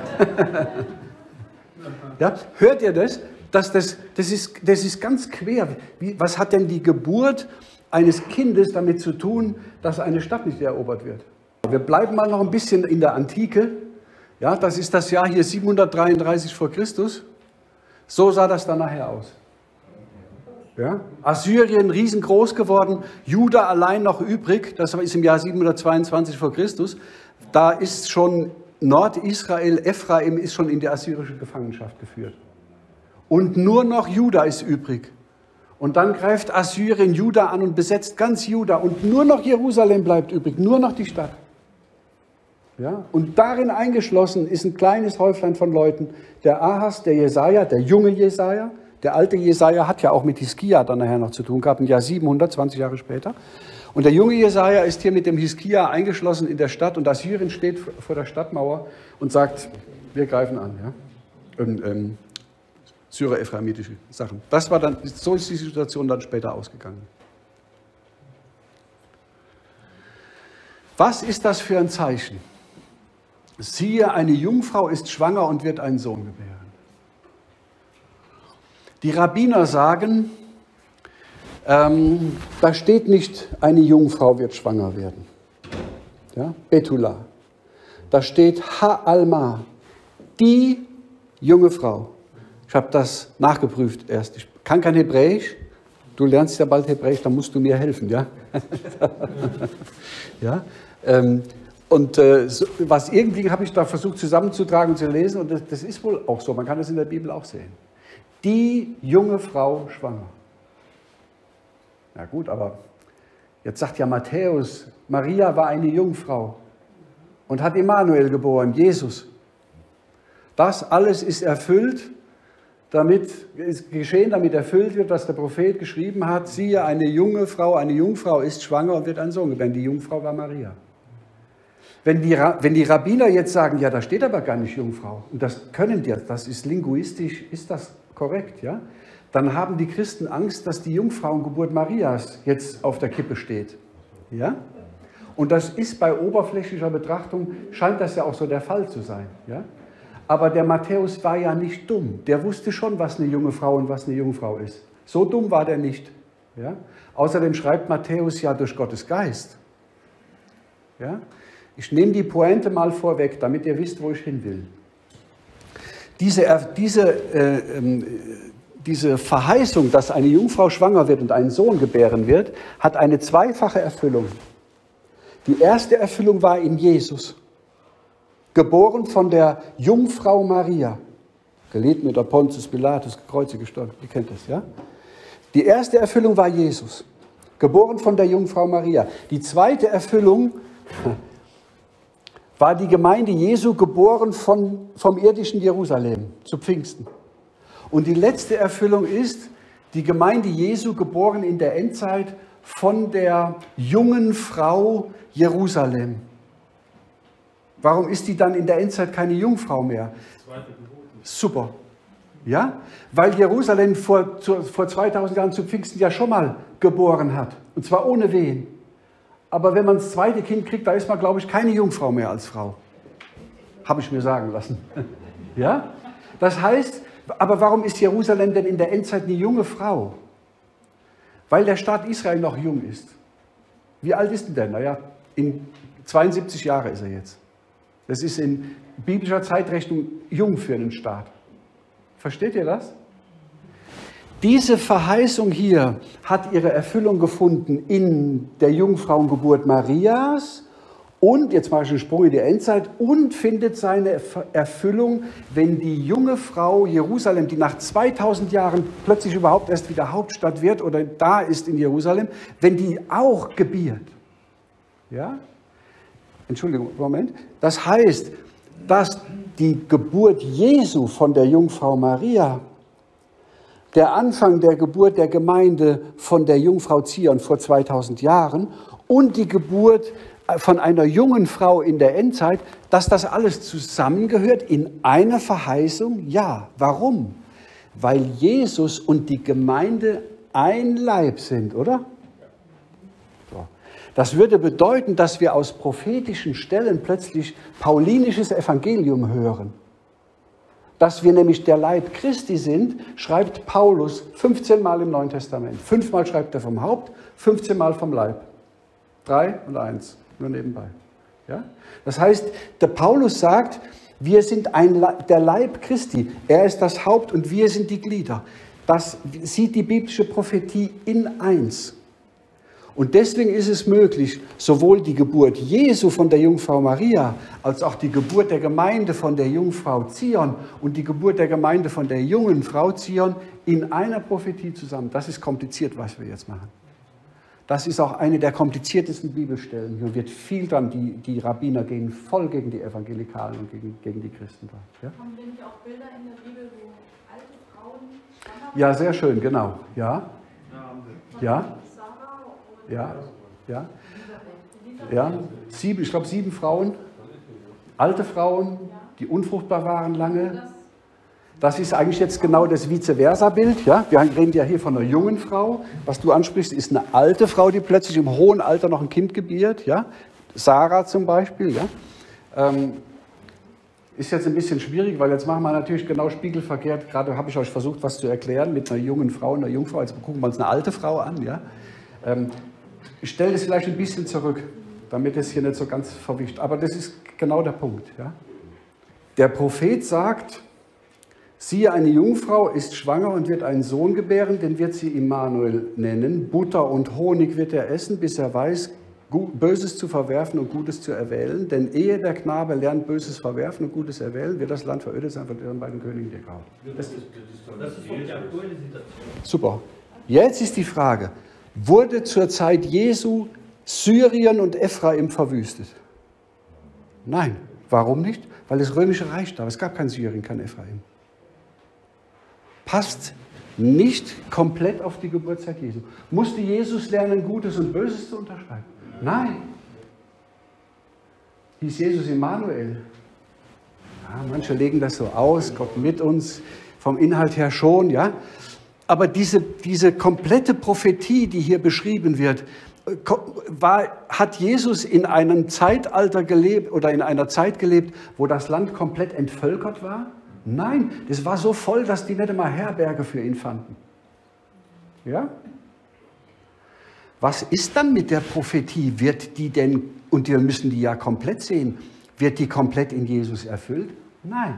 Ja? Hört ihr das? Das ist ganz quer. Was hat denn die Geburt eines Kindes damit zu tun, dass eine Stadt nicht erobert wird? Wir bleiben mal noch ein bisschen in der Antike. Ja, das ist das Jahr hier 733 vor Christus. So sah das dann nachher aus. Ja? Assyrien riesengroß geworden, Juda allein noch übrig, das ist im Jahr 722 vor Christus. Da ist schon Nordisrael, Ephraim ist schon in die assyrische Gefangenschaft geführt. Und nur noch Juda ist übrig. Und dann greift Assyrien Juda an und besetzt ganz Juda und nur noch Jerusalem bleibt übrig, nur noch die Stadt. Ja? Und darin eingeschlossen ist ein kleines Häuflein von Leuten, der Ahas, der Jesaja, der junge Jesaja. Der alte Jesaja hat ja auch mit Hiskia dann nachher noch zu tun gehabt, im Jahr 700, 20 Jahre später. Und der junge Jesaja ist hier mit dem Hiskia eingeschlossen in der Stadt und Assyrien steht vor der Stadtmauer und sagt, wir greifen an. Ja? Syrer-Ephraimitische Sachen. Das war dann, so ist die Situation dann später ausgegangen. Was ist das für ein Zeichen? Siehe, eine Jungfrau ist schwanger und wird einen Sohn gebären. Die Rabbiner sagen, da steht nicht, eine Jungfrau wird schwanger werden. Ja? Betula. Da steht Ha-Alma, die junge Frau. Ich habe das nachgeprüft erst. Ich kann kein Hebräisch. Du lernst ja bald Hebräisch, dann musst du mir helfen, ja? Ja? Was irgendwie habe ich da versucht zusammenzutragen und zu lesen und das ist wohl auch so. Man kann das in der Bibel auch sehen. Die junge Frau schwanger. Ja gut, aber jetzt sagt ja Matthäus, Maria war eine Jungfrau und hat Emanuel geboren, Jesus. Das alles ist erfüllt, ist geschehen, damit erfüllt wird, was der Prophet geschrieben hat. Siehe, eine Jungfrau ist schwanger und wird einen Sohn gebären. Die Jungfrau war Maria. Wenn die Rabbiner jetzt sagen, ja, da steht aber gar nicht Jungfrau, und das können die, das ist linguistisch, ist das korrekt, ja? Dann haben die Christen Angst, dass die Jungfrauengeburt Marias jetzt auf der Kippe steht. Ja? Und das ist bei oberflächlicher Betrachtung, scheint das ja auch so der Fall zu sein. Ja? Aber der Matthäus war ja nicht dumm. Der wusste schon, was eine junge Frau und was eine Jungfrau ist. So dumm war der nicht. Ja? Außerdem schreibt Matthäus ja durch Gottes Geist. Ja? Ich nehme die Pointe mal vorweg, damit ihr wisst, wo ich hin will. Diese Verheißung, dass eine Jungfrau schwanger wird und einen Sohn gebären wird, hat eine zweifache Erfüllung. Die erste Erfüllung war in Jesus, geboren von der Jungfrau Maria, gelitten unter Pontius Pilatus, gekreuzigt, gestorben, ihr kennt das, ja? Die erste Erfüllung war Jesus, geboren von der Jungfrau Maria. Die zweite Erfüllung war die Gemeinde Jesu, geboren vom irdischen Jerusalem zu Pfingsten. Und die letzte Erfüllung ist die Gemeinde Jesu, geboren in der Endzeit von der jungen Frau Jerusalem. Warum ist die dann in der Endzeit keine Jungfrau mehr? Super. Ja? Weil Jerusalem vor 2000 Jahren zu Pfingsten ja schon mal geboren hat. Und zwar ohne Wehen. Aber wenn man das zweite Kind kriegt, da ist man, glaube ich, keine Jungfrau mehr als Frau. Habe ich mir sagen lassen. Ja? Das heißt, aber warum ist Jerusalem denn in der Endzeit eine junge Frau? Weil der Staat Israel noch jung ist. Wie alt ist denn der? Naja, in 72 Jahre ist er jetzt. Das ist in biblischer Zeitrechnung jung für einen Staat. Versteht ihr das? Diese Verheißung hier hat ihre Erfüllung gefunden in der Jungfrauengeburt Marias und, jetzt mache ich einen Sprung in die Endzeit, und findet seine Erfüllung, wenn die junge Frau Jerusalem, die nach 2000 Jahren plötzlich überhaupt erst wieder Hauptstadt wird oder da ist in Jerusalem, wenn die auch gebiert. Ja? Entschuldigung, Moment. Das heißt, dass die Geburt Jesu von der Jungfrau Maria, der Anfang der Geburt der Gemeinde von der Jungfrau Zion vor 2000 Jahren und die Geburt von einer jungen Frau in der Endzeit, dass das alles zusammengehört in einer Verheißung? Ja. Warum? Weil Jesus und die Gemeinde ein Leib sind, oder? So. Das würde bedeuten, dass wir aus prophetischen Stellen plötzlich paulinisches Evangelium hören. Dass wir nämlich der Leib Christi sind, schreibt Paulus 15 Mal im Neuen Testament. 5 Mal schreibt er vom Haupt, 15 Mal vom Leib. 3 und 1, nur nebenbei. Ja? Das heißt, der Paulus sagt, wir sind der Leib Christi. Er ist das Haupt und wir sind die Glieder. Das sieht die biblische Prophetie in eins. Und deswegen ist es möglich, sowohl die Geburt Jesu von der Jungfrau Maria, als auch die Geburt der Gemeinde von der Jungfrau Zion und die Geburt der Gemeinde von der jungen Frau Zion in einer Prophetie zusammen. Das ist kompliziert, was wir jetzt machen. Das ist auch eine der kompliziertesten Bibelstellen. Hier wird viel dran, die Rabbiner gehen voll gegen die Evangelikalen und gegen die Christen. Ja? Haben wir nicht auch Bilder in der Bibel, wo alte Frauen schwanger Ja, sehr schön, genau. Ja, ja, ja, ja. Ja, ich glaube 7 Frauen, alte Frauen, die unfruchtbar waren lange. Das ist eigentlich jetzt genau das Vice-versa-Bild. Ja? Wir reden ja hier von einer jungen Frau. Was du ansprichst, ist eine alte Frau, die plötzlich im hohen Alter noch ein Kind gebiert. Ja? Sarah zum Beispiel. Ja? Ist jetzt ein bisschen schwierig, weil jetzt machen wir natürlich genau spiegelverkehrt. Gerade habe ich euch versucht, was zu erklären mit einer jungen Frau und einer Jungfrau. Jetzt gucken wir uns eine alte Frau an. Ja? Ich stelle das vielleicht ein bisschen zurück, damit es hier nicht so ganz verwischt. Aber das ist genau der Punkt. Ja? Der Prophet sagt, siehe, eine Jungfrau ist schwanger und wird einen Sohn gebären, den wird sie Immanuel nennen. Butter und Honig wird er essen, bis er weiß, Böses zu verwerfen und Gutes zu erwählen. Denn ehe der Knabe lernt, Böses verwerfen und Gutes erwählen, wird das Land verödet sein von ihren beiden Königen der Grau. Das ist doch die aktuelle Situation. Super. Jetzt ist die Frage, wurde zur Zeit Jesu Syrien und Ephraim verwüstet? Nein. Warum nicht? Weil das Römische Reich da war. Es gab kein Syrien, kein Ephraim. Passt nicht komplett auf die Geburtszeit Jesu. Musste Jesus lernen, Gutes und Böses zu unterscheiden? Nein. Hieß Jesus Immanuel? Ja, manche legen das so aus, Gott mit uns, vom Inhalt her schon, ja. Aber diese komplette Prophetie, die hier beschrieben wird, hat Jesus in einem Zeitalter gelebt oder in einer Zeit gelebt, wo das Land komplett entvölkert war? Nein, das war so voll, dass die nicht einmal Herberge für ihn fanden. Ja? Was ist dann mit der Prophetie? Wird die denn, und wir müssen die ja komplett sehen, wird die komplett in Jesus erfüllt? Nein.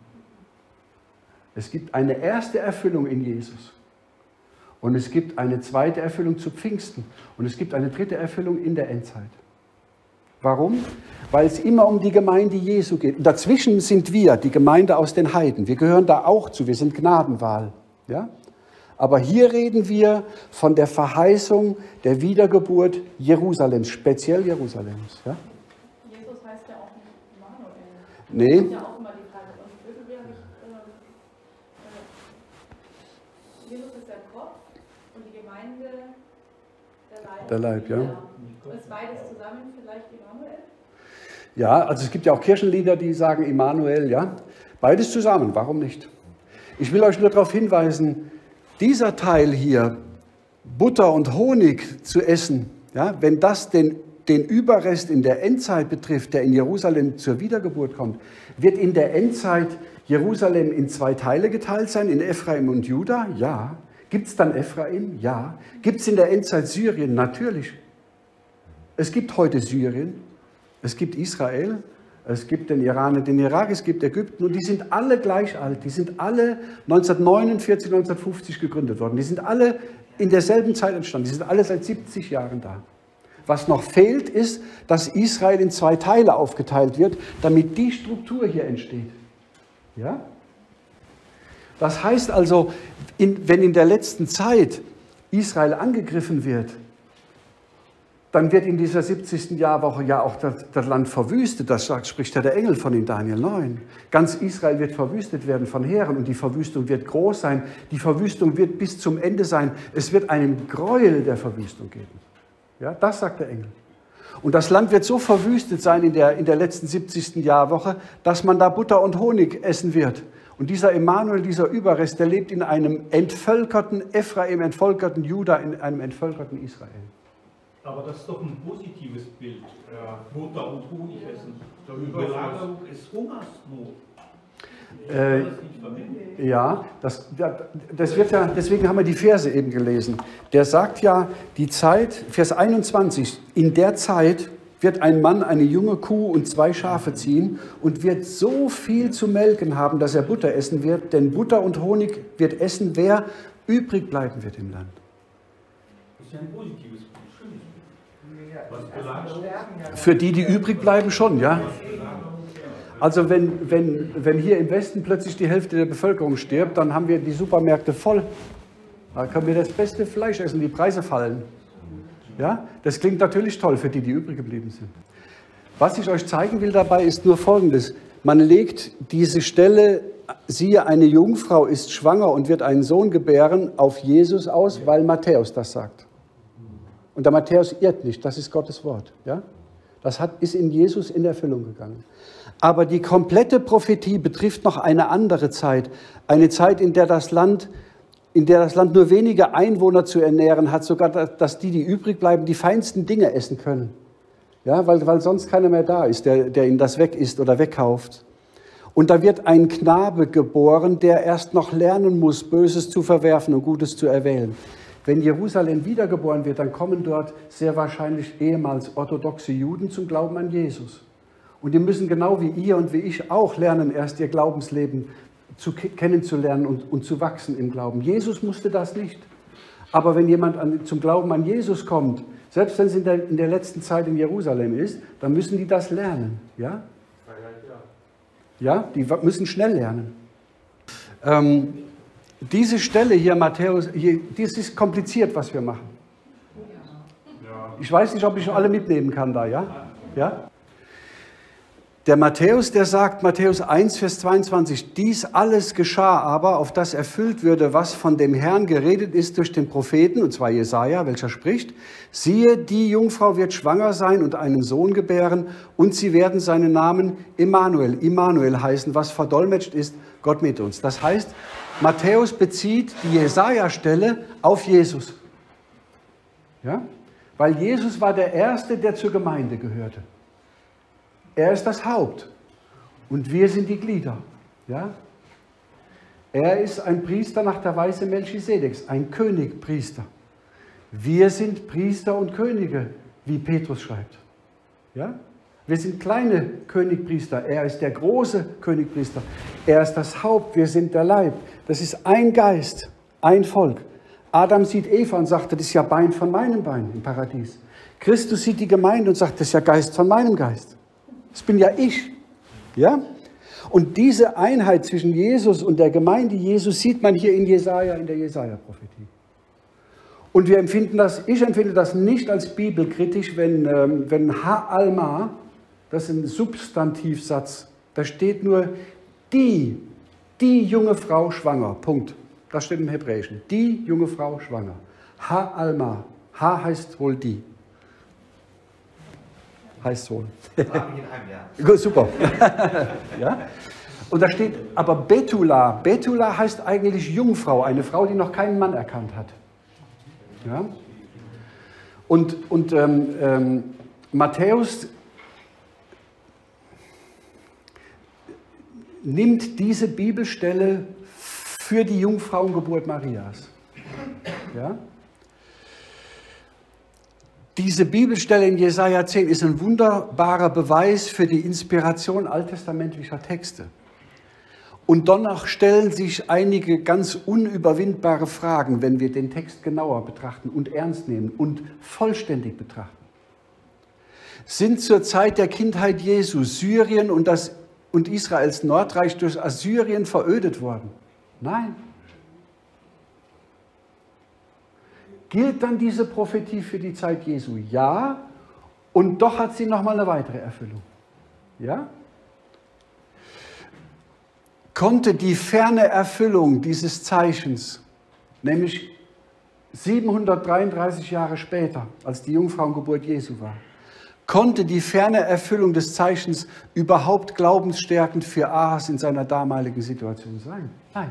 Es gibt eine erste Erfüllung in Jesus. Und es gibt eine zweite Erfüllung zu Pfingsten. Und es gibt eine dritte Erfüllung in der Endzeit. Warum? Weil es immer um die Gemeinde Jesu geht. Und dazwischen sind wir, die Gemeinde aus den Heiden. Wir gehören da auch zu, wir sind Gnadenwahl. Ja? Aber hier reden wir von der Verheißung der Wiedergeburt Jerusalems, speziell Jerusalems. Ja? Jesus heißt ja auch nicht Immanuel. Nee. Das ist ja auch immer die Frage. Und irgendwie habe ich, Jesus ist der Kopf und die Gemeinde der Leib. Der Leib, ja. Ist beides zusammen vielleicht Immanuel? Ja, also es gibt ja auch Kirchenlieder, die sagen Immanuel, ja. Beides zusammen, warum nicht? Ich will euch nur darauf hinweisen, dieser Teil hier, Butter und Honig zu essen, ja, wenn das den Überrest in der Endzeit betrifft, der in Jerusalem zur Wiedergeburt kommt, wird in der Endzeit Jerusalem in 2 Teile geteilt sein, in Ephraim und Juda? Ja. Gibt es dann Ephraim? Ja. Gibt es in der Endzeit Syrien? Natürlich. Es gibt heute Syrien, es gibt Israel, es gibt den Iran, den Irak, es gibt Ägypten und die sind alle gleich alt. Die sind alle 1949, 1950 gegründet worden. Die sind alle in derselben Zeit entstanden. Die sind alle seit 70 Jahren da. Was noch fehlt, ist, dass Israel in 2 Teile aufgeteilt wird, damit die Struktur hier entsteht. Ja? Das heißt also, wenn in der letzten Zeit Israel angegriffen wird, dann wird in dieser 70. Jahrwoche ja auch das Land verwüstet. Das spricht ja der Engel von in Daniel 9. Ganz Israel wird verwüstet werden von Heeren und die Verwüstung wird groß sein. Die Verwüstung wird bis zum Ende sein. Es wird einen Gräuel der Verwüstung geben. Ja, das sagt der Engel. Und das Land wird so verwüstet sein in der letzten 70. Jahrwoche, dass man da Butter und Honig essen wird. Und dieser Emanuel, dieser Überrest, der lebt in einem entvölkerten Ephraim, entvölkerten Juda, in einem entvölkerten Israel. Aber das ist doch ein positives Bild. Butter und Honig essen. Die Belagerung ist Hungersnot. Ja, das wird ja, deswegen haben wir die Verse eben gelesen. Der sagt ja, die Zeit, Vers 21, in der Zeit wird ein Mann eine junge Kuh und 2 Schafe ziehen und wird so viel zu melken haben, dass er Butter essen wird, denn Butter und Honig wird essen, wer übrig bleiben wird im Land. Das ist ja ein positives Bild. Für die übrig bleiben, schon, ja. Also wenn hier im Westen plötzlich die Hälfte der Bevölkerung stirbt, dann haben wir die Supermärkte voll. Da können wir das beste Fleisch essen, die Preise fallen. Ja, das klingt natürlich toll für die übrig geblieben sind. Was ich euch zeigen will dabei, ist nur Folgendes. Man legt diese Stelle, siehe, eine Jungfrau ist schwanger und wird einen Sohn gebären, auf Jesus aus, weil Matthäus das sagt. Und der Matthäus irrt nicht, das ist Gottes Wort. Ja? Das ist in Jesus in Erfüllung gegangen. Aber die komplette Prophetie betrifft noch eine andere Zeit. Eine Zeit, in der das Land nur wenige Einwohner zu ernähren hat, sogar dass die übrig bleiben, die feinsten Dinge essen können. Ja, weil sonst keiner mehr da ist, der ihnen das weg isst oder wegkauft. Und da wird ein Knabe geboren, der erst noch lernen muss, Böses zu verwerfen und Gutes zu erwählen. Wenn Jerusalem wiedergeboren wird, dann kommen dort sehr wahrscheinlich ehemals orthodoxe Juden zum Glauben an Jesus. Und die müssen genau wie ihr und wie ich auch lernen, erst ihr Glaubensleben kennenzulernen und zu wachsen im Glauben. Jesus musste das nicht. Aber wenn jemand zum Glauben an Jesus kommt, selbst wenn es in der letzten Zeit in Jerusalem ist, dann müssen die das lernen. Ja? Ja, die müssen schnell lernen. Diese Stelle hier, Matthäus, das ist kompliziert, was wir machen. Ich weiß nicht, ob ich alle mitnehmen kann da, ja? Ja? Der Matthäus, der sagt, Matthäus 1, Vers 22, dies alles geschah aber, auf das erfüllt würde, was von dem Herrn geredet ist durch den Propheten, und zwar Jesaja, welcher spricht, siehe, die Jungfrau wird schwanger sein und einen Sohn gebären, und sie werden seinen Namen Immanuel heißen, was verdolmetscht ist, Gott mit uns. Das heißt, Matthäus bezieht die Jesaja-Stelle auf Jesus. Ja? Weil Jesus war der Erste, der zur Gemeinde gehörte. Er ist das Haupt und wir sind die Glieder. Ja? Er ist ein Priester nach der Weise Melchisedeks, ein Königpriester. Wir sind Priester und Könige, wie Petrus schreibt. Ja? Wir sind kleine Königpriester, er ist der große Königpriester. Er ist das Haupt, wir sind der Leib. Das ist ein Geist, ein Volk. Adam sieht Eva und sagt, das ist ja Bein von meinem Bein im Paradies. Christus sieht die Gemeinde und sagt, das ist ja Geist von meinem Geist. Das bin ja ich. Ja? Und diese Einheit zwischen Jesus und der Gemeinde Jesus sieht man hier in Jesaja, in der Jesaja-Prophetie. Und ich empfinde das nicht als bibelkritisch, wenn Ha-Alma, das ist ein Substantivsatz, da steht nur die junge Frau schwanger, Punkt. Das steht im Hebräischen. Die junge Frau schwanger. Ha-Alma. Ha heißt wohl die. Heißt wohl. Gut, super. Ja? Und da steht aber Betula. Betula heißt eigentlich Jungfrau, eine Frau, die noch keinen Mann erkannt hat. Ja? Und Matthäus nimmt diese Bibelstelle für die Jungfrauengeburt Marias. Ja? Diese Bibelstelle in Jesaja 10 ist ein wunderbarer Beweis für die Inspiration alttestamentlicher Texte. Und danach stellen sich einige ganz unüberwindbare Fragen, wenn wir den Text genauer betrachten und ernst nehmen und vollständig betrachten. Sind zur Zeit der Kindheit Jesu Syrien und Israels Nordreich durch Assyrien verödet worden? Nein. Gilt dann diese Prophetie für die Zeit Jesu? Ja. Und doch hat sie nochmal eine weitere Erfüllung. Ja? Konnte die ferne Erfüllung dieses Zeichens, nämlich 733 Jahre später, als die Jungfrauengeburt Jesu war, konnte die ferne Erfüllung des Zeichens überhaupt glaubensstärkend für Ahas in seiner damaligen Situation sein? Nein.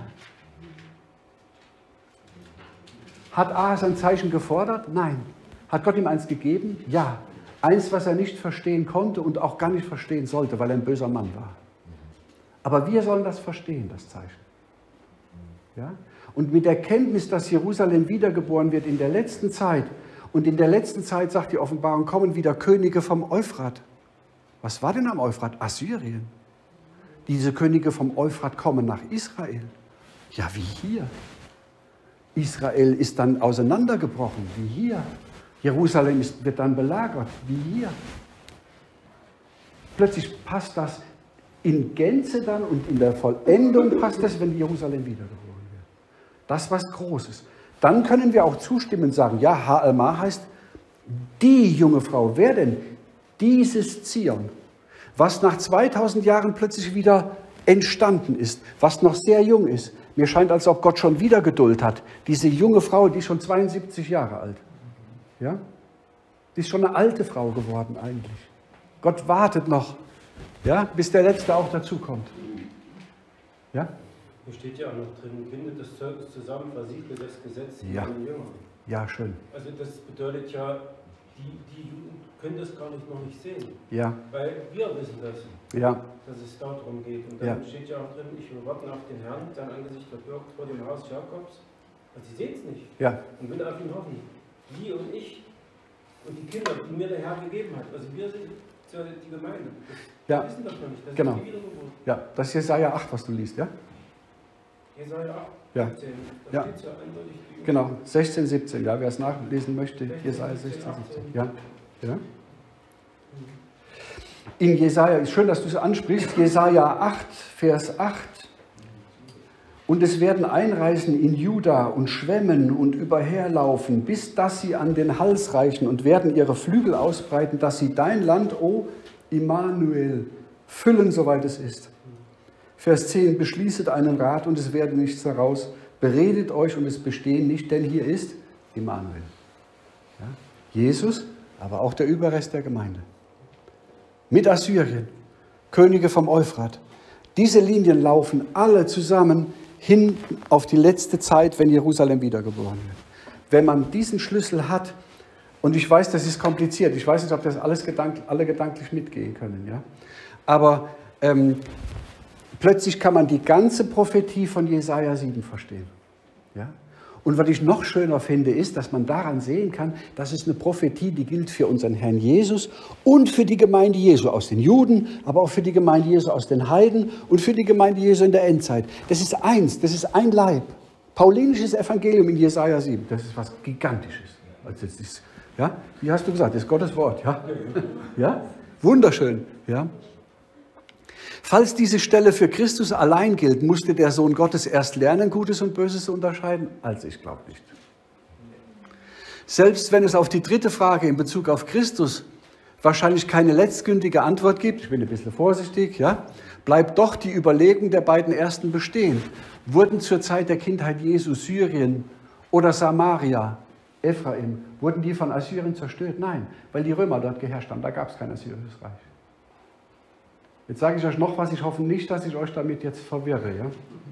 Hat Ahas ein Zeichen gefordert? Nein. Hat Gott ihm eins gegeben? Ja. Eins, was er nicht verstehen konnte und auch gar nicht verstehen sollte, weil er ein böser Mann war. Aber wir sollen das verstehen, das Zeichen. Ja? Und mit der Kenntnis, dass Jerusalem wiedergeboren wird in der letzten Zeit, und in der letzten Zeit, sagt die Offenbarung, kommen wieder Könige vom Euphrat. Was war denn am Euphrat? Assyrien. Diese Könige vom Euphrat kommen nach Israel. Ja, wie hier. Israel ist dann auseinandergebrochen, wie hier. Jerusalem wird dann belagert, wie hier. Plötzlich passt das in Gänze dann und in der Vollendung passt das, wenn Jerusalem wiedergeboren wird. Das ist was Großes. Dann können wir auch zustimmen und sagen, ja, Ha-Alma heißt die junge Frau. Wer denn? Dieses Zion, was nach 2000 Jahren plötzlich wieder entstanden ist, was noch sehr jung ist. Mir scheint, als ob Gott schon wieder Geduld hat. Diese junge Frau, die ist schon 72 Jahre alt. Ja? Die ist schon eine alte Frau geworden eigentlich. Gott wartet noch, ja, bis der Letzte auch dazukommt. Ja? Hier steht ja auch noch drin, bindet das zusammen, versiegle das Gesetz mit Ja. den Jüngern. Ja, schön. Also das bedeutet ja, die Juden können das gar nicht noch nicht sehen. Ja, Weil wir wissen das, ja, dass es darum geht. Und Ja. dann steht ja auch drin, ich will warten auf den Herrn, sein Angesicht verbirgt vor dem Haus Jakobs. Und sie sehen es nicht. ja, Und will auf ihn hoffen. Sie und ich und die Kinder, die mir der Herr gegeben hat. Also wir sind die Gemeinde. Ja. Wir wissen das noch nicht. Das Genau. ist die Wiedergeburt. ja. Das ist Jesaja 8, was du liest, ja? Jesaja 8, Ja. 17. Da Ja. steht es ja eindeutig. Die Genau, 16, 17, ja, wer es nachlesen möchte, Jesaja 16, 17. Ja, ja. In Jesaja, ist schön, dass du es ansprichst, Jesaja 8, Vers 8. Und es werden einreisen in Juda und schwemmen und überherlaufen, bis dass sie an den Hals reichen und werden ihre Flügel ausbreiten, dass sie dein Land, o Immanuel, füllen, soweit es ist. Vers 10, beschließet einen Rat und es werde nichts daraus. Beredet euch und es bestehen nicht, denn hier ist Immanuel. Ja? Jesus, aber auch der Überrest der Gemeinde. Mit Assyrien, Könige vom Euphrat. Diese Linien laufen alle zusammen hin auf die letzte Zeit, wenn Jerusalem wiedergeboren wird. Wenn man diesen Schlüssel hat, und ich weiß, das ist kompliziert, ich weiß nicht, ob das alle gedanklich mitgehen können, ja? Aber plötzlich kann man die ganze Prophetie von Jesaja 7 verstehen. Ja? Und was ich noch schöner finde, ist, dass man daran sehen kann, dass es eine Prophetie, die gilt für unseren Herrn Jesus und für die Gemeinde Jesu aus den Juden, aber auch für die Gemeinde Jesu aus den Heiden und für die Gemeinde Jesu in der Endzeit. Das ist eins, das ist ein Leib. Paulinisches Evangelium in Jesaja 7, das ist was Gigantisches. Also das ist, ja? Wie hast du gesagt, das ist Gottes Wort. Ja? Ja? Wunderschön. Ja? Falls diese Stelle für Christus allein gilt, musste der Sohn Gottes erst lernen, Gutes und Böses zu unterscheiden? Also ich glaube nicht. Selbst wenn es auf die dritte Frage in Bezug auf Christus wahrscheinlich keine letztgültige Antwort gibt, ich bin ein bisschen vorsichtig, ja, bleibt doch die Überlegung der beiden ersten bestehen. Wurden zur Zeit der Kindheit Jesu Syrien oder Samaria, Ephraim, wurden die von Assyrien zerstört? Nein, weil die Römer dort geherrscht haben, da gab es kein assyrisches Reich. Jetzt sage ich euch noch was, ich hoffe nicht, dass ich euch damit jetzt verwirre. Ja?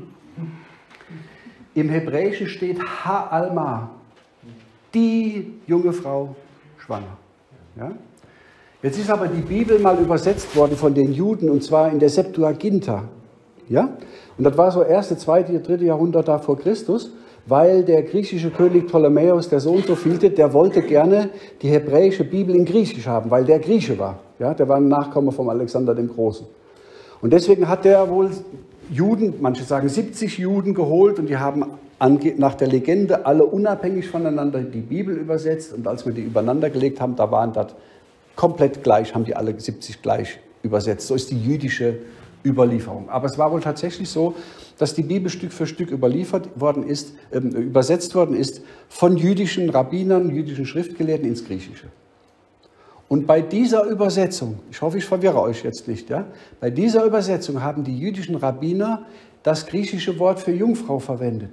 Im Hebräischen steht Ha-Alma, die junge Frau schwanger. Ja? Jetzt ist aber die Bibel mal übersetzt worden von den Juden, und zwar in der Septuaginta. Ja? Und das war so 1., 2., 3. Jahrhundert da vor Christus, weil der griechische König Ptolemäus, der so und so vielte, der wollte gerne die hebräische Bibel in Griechisch haben, weil der Grieche war. Ja, der war ein Nachkomme vom Alexander dem Großen. Und deswegen hat der wohl Juden, manche sagen 70 Juden geholt und die haben nach der Legende alle unabhängig voneinander die Bibel übersetzt. Und als wir die übereinander gelegt haben, da waren das komplett gleich, haben die alle 70 gleich übersetzt. So ist die jüdische Überlieferung. Aber es war wohl tatsächlich so, dass die Bibel Stück für Stück übersetzt worden ist von jüdischen Rabbinern, jüdischen Schriftgelehrten ins Griechische. Und bei dieser Übersetzung, ich hoffe, ich verwirre euch jetzt nicht, ja, bei dieser Übersetzung haben die jüdischen Rabbiner das griechische Wort für Jungfrau verwendet.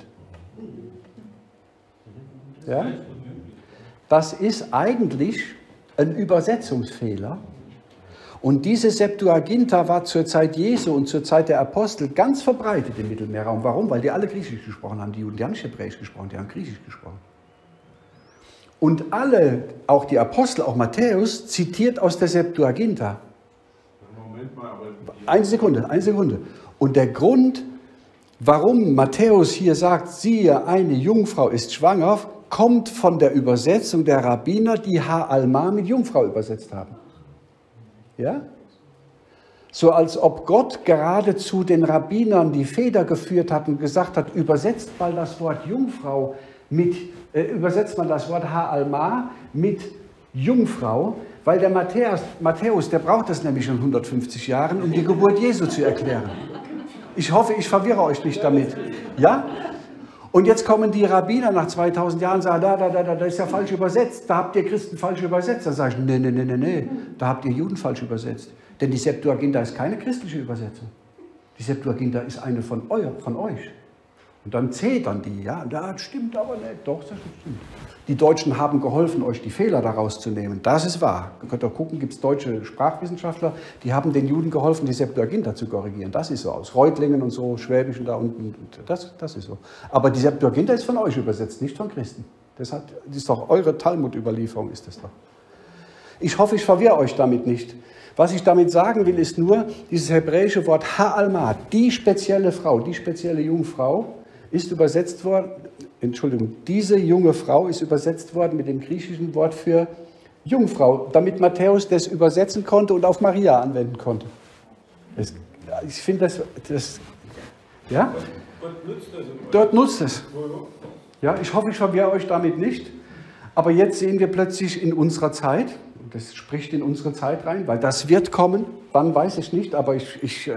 Ja? Das ist eigentlich ein Übersetzungsfehler. Und diese Septuaginta war zur Zeit Jesu und zur Zeit der Apostel ganz verbreitet im Mittelmeerraum. Warum? Weil die alle Griechisch gesprochen haben. Die Juden, die haben nicht Hebräisch gesprochen, die haben Griechisch gesprochen. Und alle, auch die Apostel, auch Matthäus, zitiert aus der Septuaginta. Moment mal, aber... Eine Sekunde. Und der Grund, warum Matthäus hier sagt, siehe, eine Jungfrau ist schwanger, kommt von der Übersetzung der Rabbiner, die Ha-Alma mit Jungfrau übersetzt haben. Ja? So als ob Gott geradezu den Rabbinern die Feder geführt hat und gesagt hat, übersetzt mal das Wort Jungfrau übersetzt man das Wort Ha-Alma mit Jungfrau, weil der Matthäus, der braucht das nämlich in 150 Jahren, um die Geburt Jesu zu erklären. Ich hoffe, ich verwirre euch nicht damit. Ja? Und jetzt kommen die Rabbiner nach 2000 Jahren und sagen, da ist ja falsch übersetzt, da habt ihr Christen falsch übersetzt. Dann sage ich, nee, da habt ihr Juden falsch übersetzt. Denn die Septuaginta ist keine christliche Übersetzung. Die Septuaginta ist eine von euch. Und dann zetern die, ja, das stimmt aber nicht. Doch, das stimmt. Die Deutschen haben geholfen, euch die Fehler daraus zu nehmen. Das ist wahr. Ihr könnt auch gucken, gibt es deutsche Sprachwissenschaftler, die haben den Juden geholfen, die Septuaginta zu korrigieren. Das ist so, aus Reutlingen und so, Schwäbischen da unten. Das ist so. Aber die Septuaginta ist von euch übersetzt, nicht von Christen. Das ist doch eure Talmud-Überlieferung, ist das doch. Ich hoffe, ich verwirre euch damit nicht. Was ich damit sagen will, ist nur, dieses hebräische Wort Ha-Alma, die spezielle Frau, die spezielle Jungfrau, ist übersetzt worden, diese junge Frau ist übersetzt worden mit dem griechischen Wort für Jungfrau, damit Matthäus das übersetzen konnte und auf Maria anwenden konnte. Ich finde das ja? Dort nutzt es. Ja, ich hoffe, ich verwirre euch damit nicht. Aber jetzt sehen wir plötzlich in unserer Zeit, das spricht in unsere Zeit rein, weil das wird kommen, wann weiß ich nicht, aber ich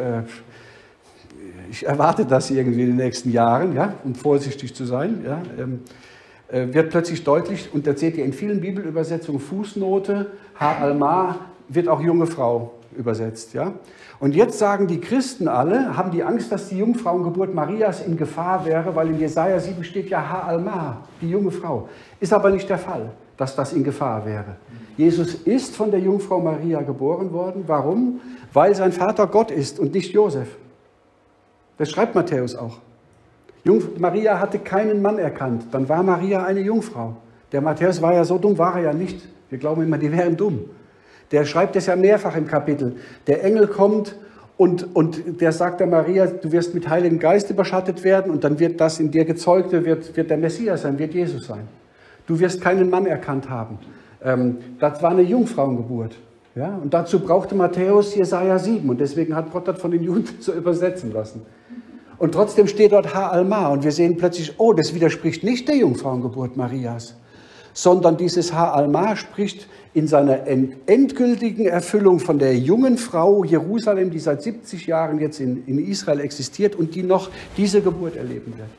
erwarte das irgendwie in den nächsten Jahren, ja, um vorsichtig zu sein, ja, wird plötzlich deutlich, und da seht ihr in vielen Bibelübersetzungen Fußnote, Ha-Alma, wird auch junge Frau übersetzt. Ja. Und jetzt sagen die Christen alle, haben die Angst, dass die Jungfrauengeburt Marias in Gefahr wäre, weil in Jesaja 7 steht ja Ha-Alma, die junge Frau. Ist aber nicht der Fall, dass das in Gefahr wäre. Jesus ist von der Jungfrau Maria geboren worden. Warum? Weil sein Vater Gott ist und nicht Josef. Das schreibt Matthäus auch. Maria hatte keinen Mann erkannt, dann war Maria eine Jungfrau. Der Matthäus war ja so dumm, war er ja nicht. Wir glauben immer, die wären dumm. Der schreibt es ja mehrfach im Kapitel. Der Engel kommt und der sagt der Maria, du wirst mit Heiligem Geist überschattet werden und dann wird das in dir Gezeugte, wird der Messias sein, wird Jesus sein. Du wirst keinen Mann erkannt haben. Das war eine Jungfrauengeburt. Ja? Und dazu brauchte Matthäus Jesaja 7 und deswegen hat Gott das von den Juden so übersetzen lassen. Und trotzdem steht dort Ha-Alma und wir sehen plötzlich, oh, das widerspricht nicht der Jungfrauengeburt Marias, sondern dieses Ha-Alma spricht in seiner endgültigen Erfüllung von der jungen Frau Jerusalem, die seit 70 Jahren jetzt in Israel existiert und die noch diese Geburt erleben wird.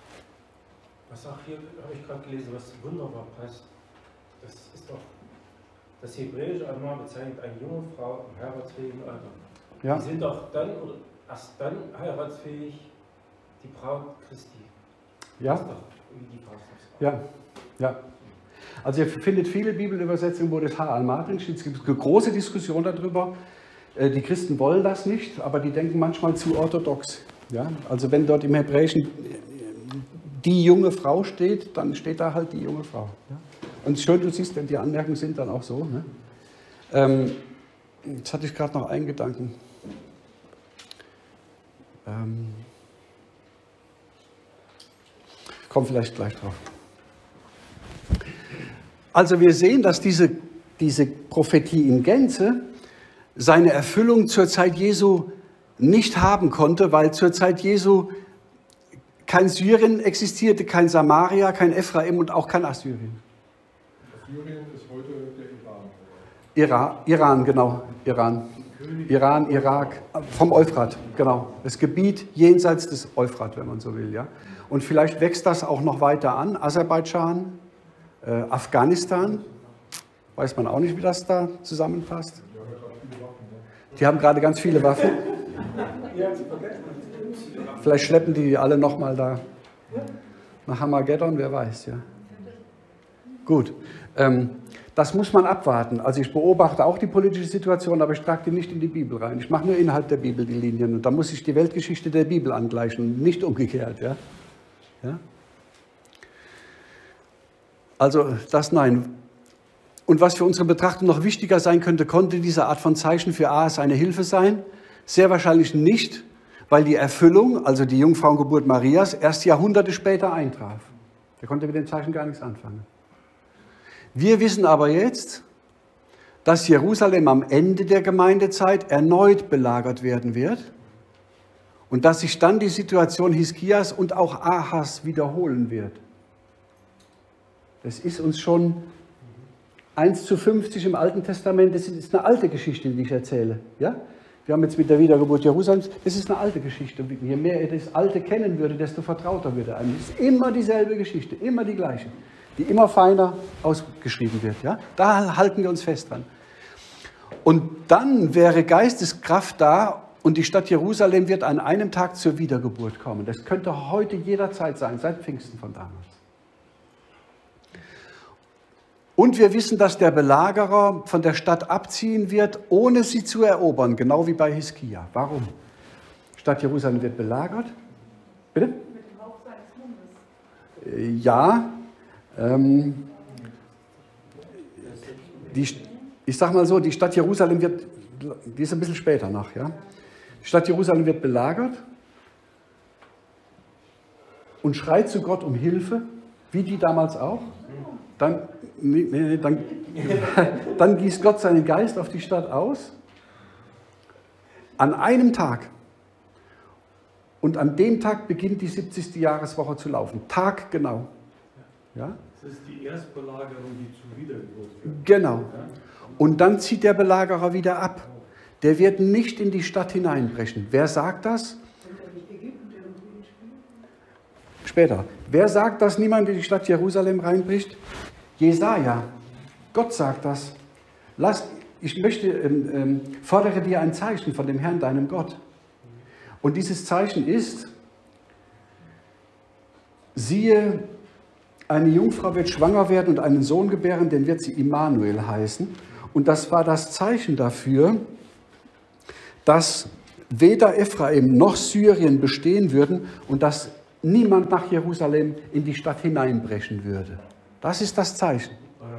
Was auch hier, habe ich gerade gelesen, was wunderbar passt. Das ist doch, das hebräische Alma bezeichnet eine junge Frau im heiratsfähigen Alter. Ja. Die sind doch dann, oder erst dann heiratsfähig, die Braut Christi. Ja. Das ist doch wie die Faust aufs Ja, ja. Also ihr findet viele Bibelübersetzungen, wo das Ha-Alma drin steht. Es gibt eine große Diskussion darüber. Die Christen wollen das nicht, aber die denken manchmal zu orthodox. Ja? Also wenn dort im Hebräischen die junge Frau steht, dann steht da halt die junge Frau. Ja? Und schön, du siehst, denn die Anmerkungen sind dann auch so. Ne? Jetzt hatte ich gerade noch einen Gedanken. komme vielleicht gleich drauf. Also wir sehen, dass diese Prophetie in Gänze seine Erfüllung zur Zeit Jesu nicht haben konnte, weil zur Zeit Jesu kein Syrien existierte, kein Samaria, kein Ephraim und auch kein Assyrien. Syrien ist heute der Iran. Iran, genau. Iran, Irak, vom Euphrat, genau. Das Gebiet jenseits des Euphrat, wenn man so will. Ja? Und vielleicht wächst das auch noch weiter an. Aserbaidschan, Afghanistan, weiß man auch nicht, wie das da zusammenpasst. Die haben gerade ganz viele Waffen. Vielleicht schleppen die alle nochmal da nach Armageddon, wer weiß. Ja. Gut, das muss man abwarten. Also ich beobachte auch die politische Situation, aber ich trage die nicht in die Bibel rein. Ich mache nur innerhalb der Bibel die Linien und da muss ich die Weltgeschichte der Bibel angleichen, nicht umgekehrt. Ja? Ja? Also das nein. Und was für unsere Betrachtung noch wichtiger sein könnte, konnte diese Art von Zeichen für Ahas eine Hilfe sein? Sehr wahrscheinlich nicht, weil die Erfüllung, also die Jungfrauengeburt Marias, erst Jahrhunderte später eintraf. Er konnte mit dem Zeichen gar nichts anfangen. Wir wissen aber jetzt, dass Jerusalem am Ende der Gemeindezeit erneut belagert werden wird und dass sich dann die Situation Hiskias und auch Ahas wiederholen wird. Das ist uns schon 1:50 im Alten Testament, das ist eine alte Geschichte, die ich erzähle. Ja? Wir haben jetzt mit der Wiedergeburt Jerusalems, das ist eine alte Geschichte. Je mehr ihr das Alte kennen würde, desto vertrauter würde einem. Es ist immer dieselbe Geschichte, immer die gleiche, die immer feiner ausgeschrieben wird. Ja? Da halten wir uns fest dran. Und dann wäre Geisteskraft da und die Stadt Jerusalem wird an einem Tag zur Wiedergeburt kommen. Das könnte heute jederzeit sein, seit Pfingsten von damals. Und wir wissen, dass der Belagerer von der Stadt abziehen wird, ohne sie zu erobern, genau wie bei Hiskia. Warum? Die Stadt Jerusalem wird belagert. Bitte? Mit dem Hauch seines Mundes. Ja. Ich sage mal so, die Stadt Jerusalem wird, die ist ein bisschen später noch, ja. Die Stadt Jerusalem wird belagert und schreit zu Gott um Hilfe, wie die damals auch. Dann gießt Gott seinen Geist auf die Stadt aus, an einem Tag. Und an dem Tag beginnt die 70. Jahreswoche zu laufen. Tag genau. Ja? Das ist die Erstbelagerung, die zur Wiedergeburt führt. Genau. Und dann zieht der Belagerer wieder ab. Der wird nicht in die Stadt hineinbrechen. Wer sagt das? Später. Wer sagt, dass niemand in die Stadt Jerusalem reinbricht? Jesaja. Gott sagt das. Fordere dir ein Zeichen von dem Herrn, deinem Gott. Und dieses Zeichen ist, siehe, eine Jungfrau wird schwanger werden und einen Sohn gebären, den wird sie Immanuel heißen. Und das war das Zeichen dafür, dass weder Ephraim noch Syrien bestehen würden und dass niemand nach Jerusalem in die Stadt hineinbrechen würde. Das ist das Zeichen.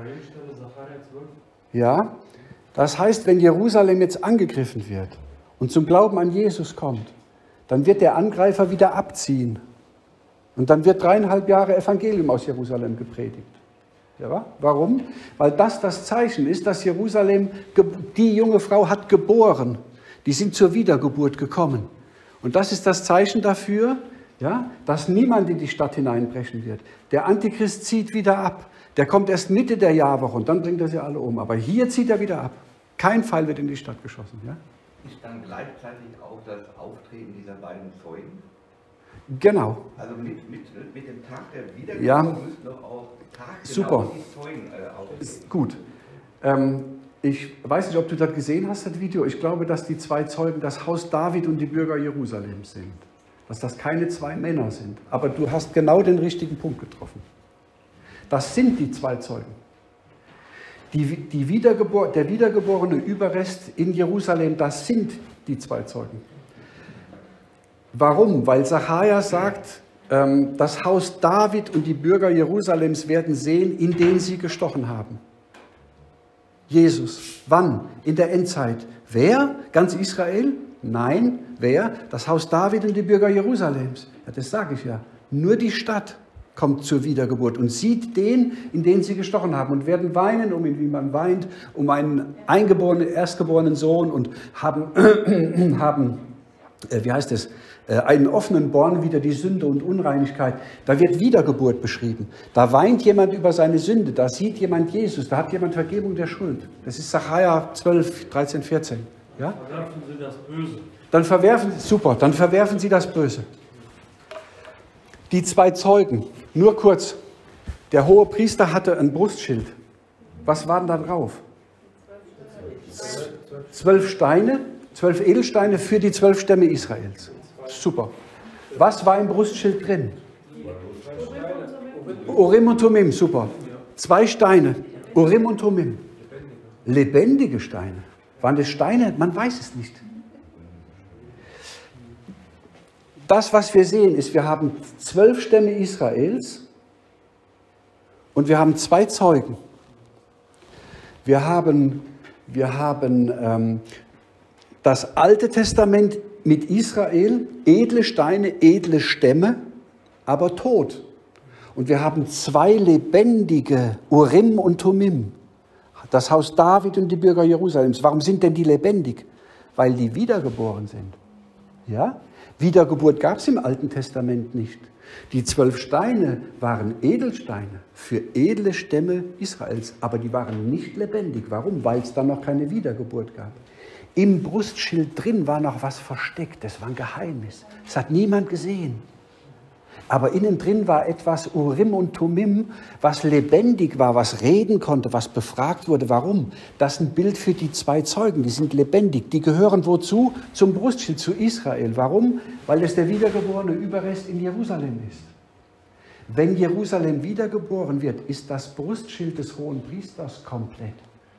Ja, das heißt, wenn Jerusalem jetzt angegriffen wird und zum Glauben an Jesus kommt, dann wird der Angreifer wieder abziehen. Und dann wird 3,5 Jahre Evangelium aus Jerusalem gepredigt. Ja, warum? Weil das Zeichen ist, dass Jerusalem, die junge Frau hat geboren. Die sind zur Wiedergeburt gekommen. Und das ist das Zeichen dafür, ja, dass niemand in die Stadt hineinbrechen wird. Der Antichrist zieht wieder ab. Der kommt erst Mitte der Jahrwoche und dann bringt er sie alle um. Aber hier zieht er wieder ab. Kein Pfeil wird in die Stadt geschossen. Ja? Ist dann gleichzeitig auch das Auftreten dieser beiden Zeugen? Genau. Also mit dem Tag der Wiedergeburt ja. müssen doch auch Super. Die Zeugen auftreten. Gut. Ich weiß nicht, ob du das gesehen hast, das Video. Ich glaube, dass die zwei Zeugen das Haus David und die Bürger Jerusalems sind. Dass das keine zwei Männer sind. Aber du hast genau den richtigen Punkt getroffen. Das sind die zwei Zeugen. Der wiedergeborene Überrest in Jerusalem, das sind die zwei Zeugen. Warum? Weil Sacharja sagt, das Haus David und die Bürger Jerusalems werden sehen, in den sie gestochen haben. Jesus. Wann? In der Endzeit. Wer? Ganz Israel? Nein. Wer? Das Haus David und die Bürger Jerusalems. Ja, das sage ich ja. Nur die Stadt kommt zur Wiedergeburt und sieht den, in den sie gestochen haben und werden weinen um ihn, wie man weint, um einen erstgeborenen Sohn und haben einen offenen Born, wieder die Sünde und Unreinigkeit. Da wird Wiedergeburt beschrieben. Da weint jemand über seine Sünde, da sieht jemand Jesus, da hat jemand Vergebung der Schuld. Das ist Sacharja 12, 13, 14. Ja? Verwerfen Sie das Böse. Dann verwerfen sie das Böse. Die 2 Zeugen, nur kurz. Der hohe Priester hatte ein Brustschild. Was war denn da drauf? 12 Steine, 12 Edelsteine für die 12 Stämme Israels. Super. Was war im Brustschild drin? Urim und Thummim, super. 2 Steine, Urim und Thummim. Lebendige Steine. Waren das Steine? Man weiß es nicht. Das, was wir sehen, ist, wir haben 12 Stämme Israels und wir haben 2 Zeugen. Wir haben das Alte Testament mit Israel, edle Steine, edle Stämme, aber tot. Und wir haben 2 lebendige, Urim und Thummim. Das Haus David und die Bürger Jerusalems. Warum sind denn die lebendig? Weil die wiedergeboren sind. Ja? Wiedergeburt gab es im Alten Testament nicht. Die 12 Steine waren Edelsteine für edle Stämme Israels, aber die waren nicht lebendig. Warum? Weil es dann noch keine Wiedergeburt gab. Im Brustschild drin war noch was versteckt, das war ein Geheimnis. Das hat niemand gesehen. Aber innen drin war etwas Urim und Thummim, was lebendig war, was reden konnte, was befragt wurde. Warum? Das ist ein Bild für die 2 Zeugen, die sind lebendig. Die gehören wozu? Zum Brustschild, zu Israel. Warum? Weil es der wiedergeborene Überrest in Jerusalem ist. Wenn Jerusalem wiedergeboren wird, ist das Brustschild des hohen Priesters komplett.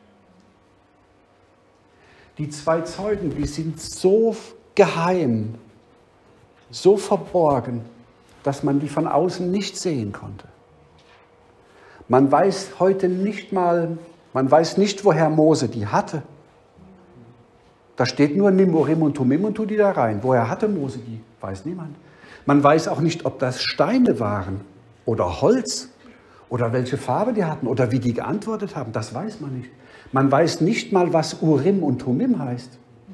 Die 2 Zeugen, die sind so geheim, so verborgen, dass man die von außen nicht sehen konnte. Man weiß heute nicht mal, man weiß nicht, woher Mose die hatte. Da steht nur, nimm Urim und Thummim und tu die da rein. Woher hatte Mose die? Weiß niemand. Man weiß auch nicht, ob das Steine waren oder Holz oder welche Farbe die hatten oder wie die geantwortet haben. Das weiß man nicht. Man weiß nicht mal, was Urim und Thummim heißt.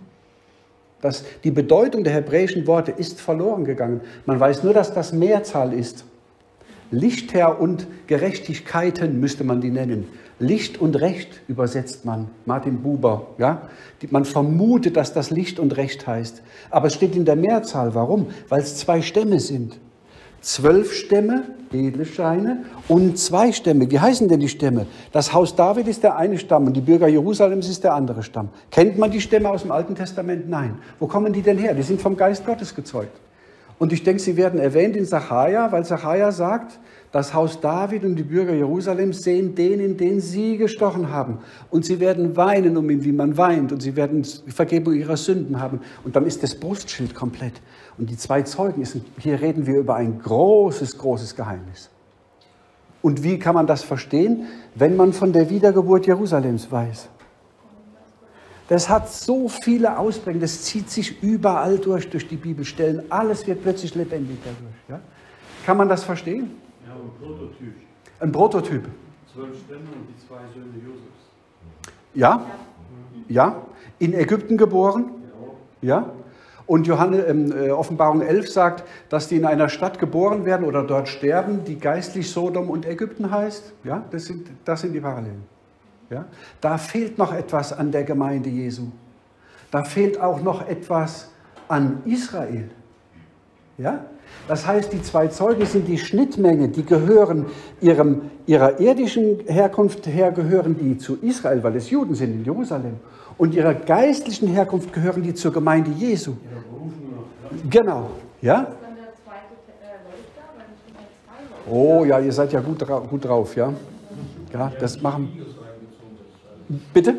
Die Bedeutung der hebräischen Worte ist verloren gegangen. Man weiß nur, dass das Mehrzahl ist. Lichtherr und Gerechtigkeiten müsste man die nennen. Licht und Recht übersetzt man, Martin Buber. Ja? Man vermutet, dass das Licht und Recht heißt. Aber es steht in der Mehrzahl. Warum? Weil es 2 Stämme sind. 12 Stämme, edle Steine, und 2 Stämme. Wie heißen denn die Stämme? Das Haus David ist der eine Stamm und die Bürger Jerusalems ist der andere Stamm. Kennt man die Stämme aus dem Alten Testament? Nein. Wo kommen die denn her? Die sind vom Geist Gottes gezeugt. Und ich denke, sie werden erwähnt in Sacharja, weil Sacharja sagt, das Haus David und die Bürger Jerusalems sehen den, in den sie gestochen haben. Und sie werden weinen um ihn, wie man weint. Und sie werden Vergebung ihrer Sünden haben. Und dann ist das Brustschild komplett. Und die 2 Zeugen, hier reden wir über ein großes, großes Geheimnis. Und wie kann man das verstehen, wenn man von der Wiedergeburt Jerusalems weiß? Das hat so viele Ausprägungen, das zieht sich überall durch die Bibelstellen. Alles wird plötzlich lebendig dadurch. Ja? Kann man das verstehen? Ja, ein Prototyp. Ein Prototyp. 12 Stämme und die 2 Söhne Josefs. Ja, ja. In Ägypten geboren. Ja. Und Offenbarung 11 sagt, dass die in einer Stadt geboren werden oder dort sterben, die geistlich Sodom und Ägypten heißt. Ja, das sind die Parallelen. Ja? Da fehlt noch etwas an der Gemeinde Jesu. Da fehlt auch noch etwas an Israel. Ja? Das heißt, die 2 Zeugen sind die Schnittmenge, die gehören ihrer irdischen Herkunft her gehören die zu Israel, weil es Juden sind in Jerusalem. Und ihrer geistlichen Herkunft gehören die zur Gemeinde Jesu. Genau. Ja? Oh ja, ihr seid ja gut drauf, ja? Ja, das machen. Bitte?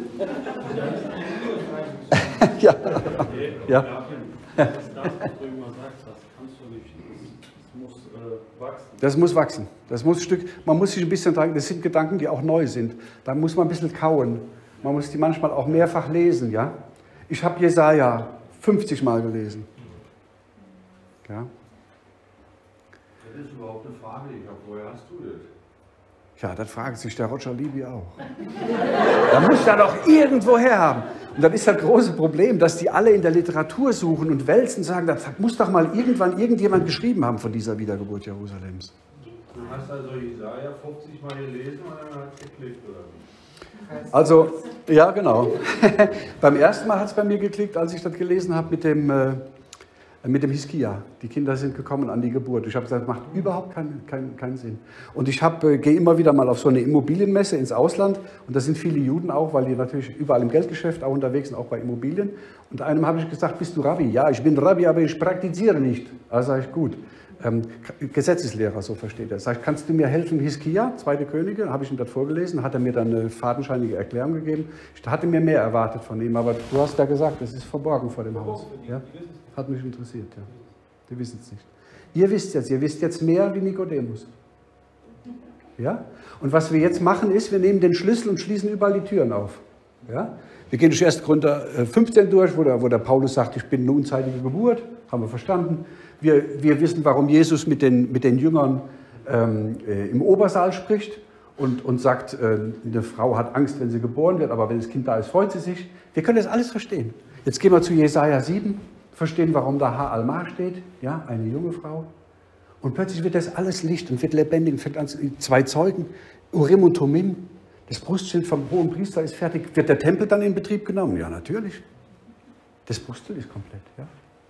Ja. Ja. Das muss wachsen. Das muss ein Stück, man muss sich ein bisschen dran, das sind Gedanken, die auch neu sind. Da muss man ein bisschen kauen. Man muss die manchmal auch mehrfach lesen, ja? Ich habe Jesaja 50 Mal gelesen. Ja? ist überhaupt eine Frage, die ich habe. Woher hast du das? Ja, das fragt sich der Roger Libby auch. Da muss er doch irgendwo her haben. Und dann ist das große Problem, dass die alle in der Literatur suchen und wälzen und sagen, das muss doch mal irgendwann irgendjemand geschrieben haben von dieser Wiedergeburt Jerusalems. Du hast also Jesaja 50 Mal gelesen und dann hat es geklickt, oder wie? Also, ja genau. Beim ersten Mal hat es bei mir geklickt, als ich das gelesen habe mit dem Hiskia. Die Kinder sind gekommen an die Geburt. Ich habe gesagt, das macht überhaupt keinen Sinn. Und ich gehe immer wieder mal auf so eine Immobilienmesse ins Ausland. Und da sind viele Juden auch, weil die natürlich überall im Geldgeschäft auch unterwegs sind, auch bei Immobilien. Und einem habe ich gesagt, bist du Rabbi? Ja, ich bin Rabbi, aber ich praktiziere nicht. Also sage ich, gut. Gesetzeslehrer, so versteht er. Sag ich, kannst du mir helfen, Hiskia, 2. Könige? Habe ich ihm das vorgelesen, hat er mir dann eine fadenscheinige Erklärung gegeben. Ich hatte mir mehr erwartet von ihm, aber du hast ja gesagt, es ist verborgen vor dem Haus. Ja? Hat mich interessiert, ja. Die wissen es nicht. Ihr wisst jetzt mehr wie Nikodemus. Ja? Und was wir jetzt machen ist, wir nehmen den Schlüssel und schließen überall die Türen auf. Ja? Wir gehen durch 1. Korinther 15 durch, wo der Paulus sagt, ich bin eine unzeitige Geburt, haben wir verstanden. Wir wissen, warum Jesus mit den Jüngern im Obersaal spricht und sagt, eine Frau hat Angst, wenn sie geboren wird, aber wenn das Kind da ist, freut sie sich. Wir können das alles verstehen. Jetzt gehen wir zu Jesaja 7, verstehen, warum da Ha-Alma steht, ja, eine junge Frau. Und plötzlich wird das alles Licht und wird lebendig und fängt an, 2 Zeugen, Urim und Thummim, das Brustschild vom hohen Priester ist fertig. Wird der Tempel dann in Betrieb genommen? Ja, natürlich. Das Brustschild ist komplett, ja.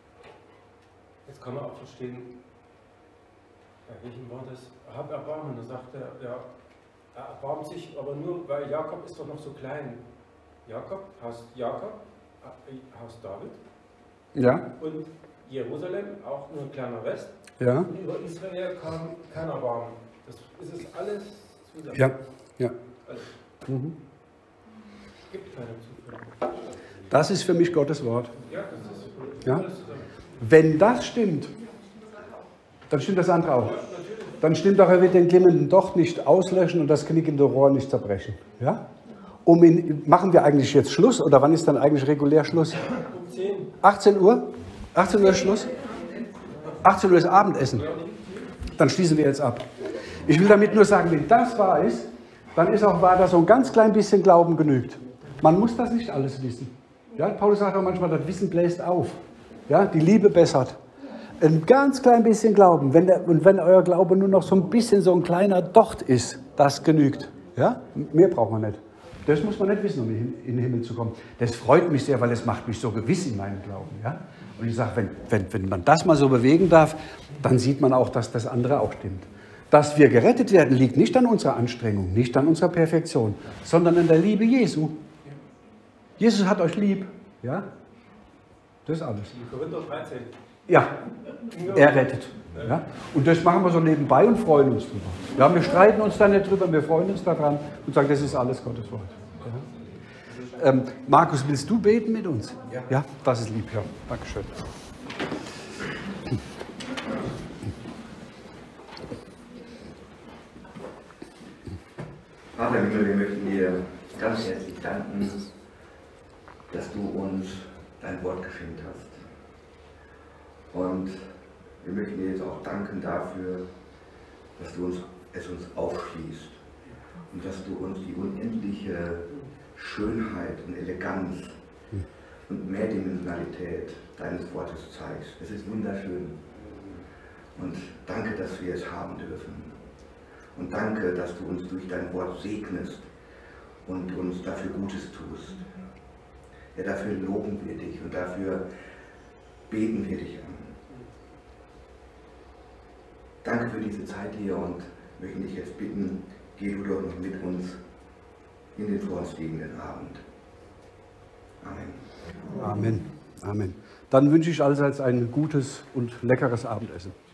Jetzt kann man auch verstehen, bei welchem war das? Hab Erbarmen, da sagt er, ja, er erbarmt sich, aber nur, weil Jakob ist doch noch so klein. Jakob, Haus David. Ja. Und Jerusalem, auch nur ein kleiner Rest. Ja. Und über Israel kam kein Erbarmen. Das ist es alles zusammen. Ja, ja. Alles. Es gibt keine Zufälle. Das ist für mich Gottes Wort. Ja, das ist Ja. alles zusammen. Wenn das stimmt, dann stimmt das andere auch. Dann stimmt auch, er wird den glimmenden Docht nicht auslöschen und das knickende Rohr nicht zerbrechen. Ja? Machen wir eigentlich jetzt Schluss oder wann ist dann eigentlich regulär Schluss? Um 10. 18 Uhr? 18 Uhr ist Schluss? 18 Uhr ist Abendessen. Dann schließen wir jetzt ab. Ich will damit nur sagen, wenn das wahr ist, dann ist auch wahr, dass so ein ganz klein bisschen Glauben genügt. Man muss das nicht alles wissen. Ja? Paulus sagt auch manchmal, das Wissen bläst auf. Ja, die Liebe bessert. Ein ganz klein bisschen Glauben. Wenn euer Glaube nur noch so ein bisschen so ein kleiner Docht ist, das genügt. Ja? Mehr braucht man nicht. Das muss man nicht wissen, um in den Himmel zu kommen. Das freut mich sehr, weil es macht mich so gewiss in meinem Glauben. Ja? Und ich sage, wenn man das mal so bewegen darf, dann sieht man auch, dass das andere auch stimmt. Dass wir gerettet werden, liegt nicht an unserer Anstrengung, nicht an unserer Perfektion, sondern an der Liebe Jesu. Jesus hat euch lieb. Ja? Das ist alles. Korinther 13. Ja, er rettet. Ja? Und das machen wir so nebenbei und freuen uns drüber. Ja, wir streiten uns da nicht drüber, wir freuen uns daran und sagen, das ist alles Gottes Wort. Ja? Markus, willst du beten mit uns? Ja. Ja, das ist lieb, ja. Dankeschön. Vater im Himmel, wir möchten dir ganz herzlich danken, dass du uns dein Wort geschenkt hast. Und wir möchten dir jetzt auch danken dafür, dass du es uns aufschließt und dass du uns die unendliche Schönheit und Eleganz und Mehrdimensionalität deines Wortes zeigst. Es ist wunderschön. Und danke, dass wir es haben dürfen. Und danke, dass du uns durch dein Wort segnest und uns dafür Gutes tust. Ja, dafür loben wir dich und dafür beten wir dich an. Danke für diese Zeit hier und möchten dich jetzt bitten, geh du doch noch mit uns in den vor uns liegenden Abend. Amen. Amen. Amen. Dann wünsche ich allseits ein gutes und leckeres Abendessen.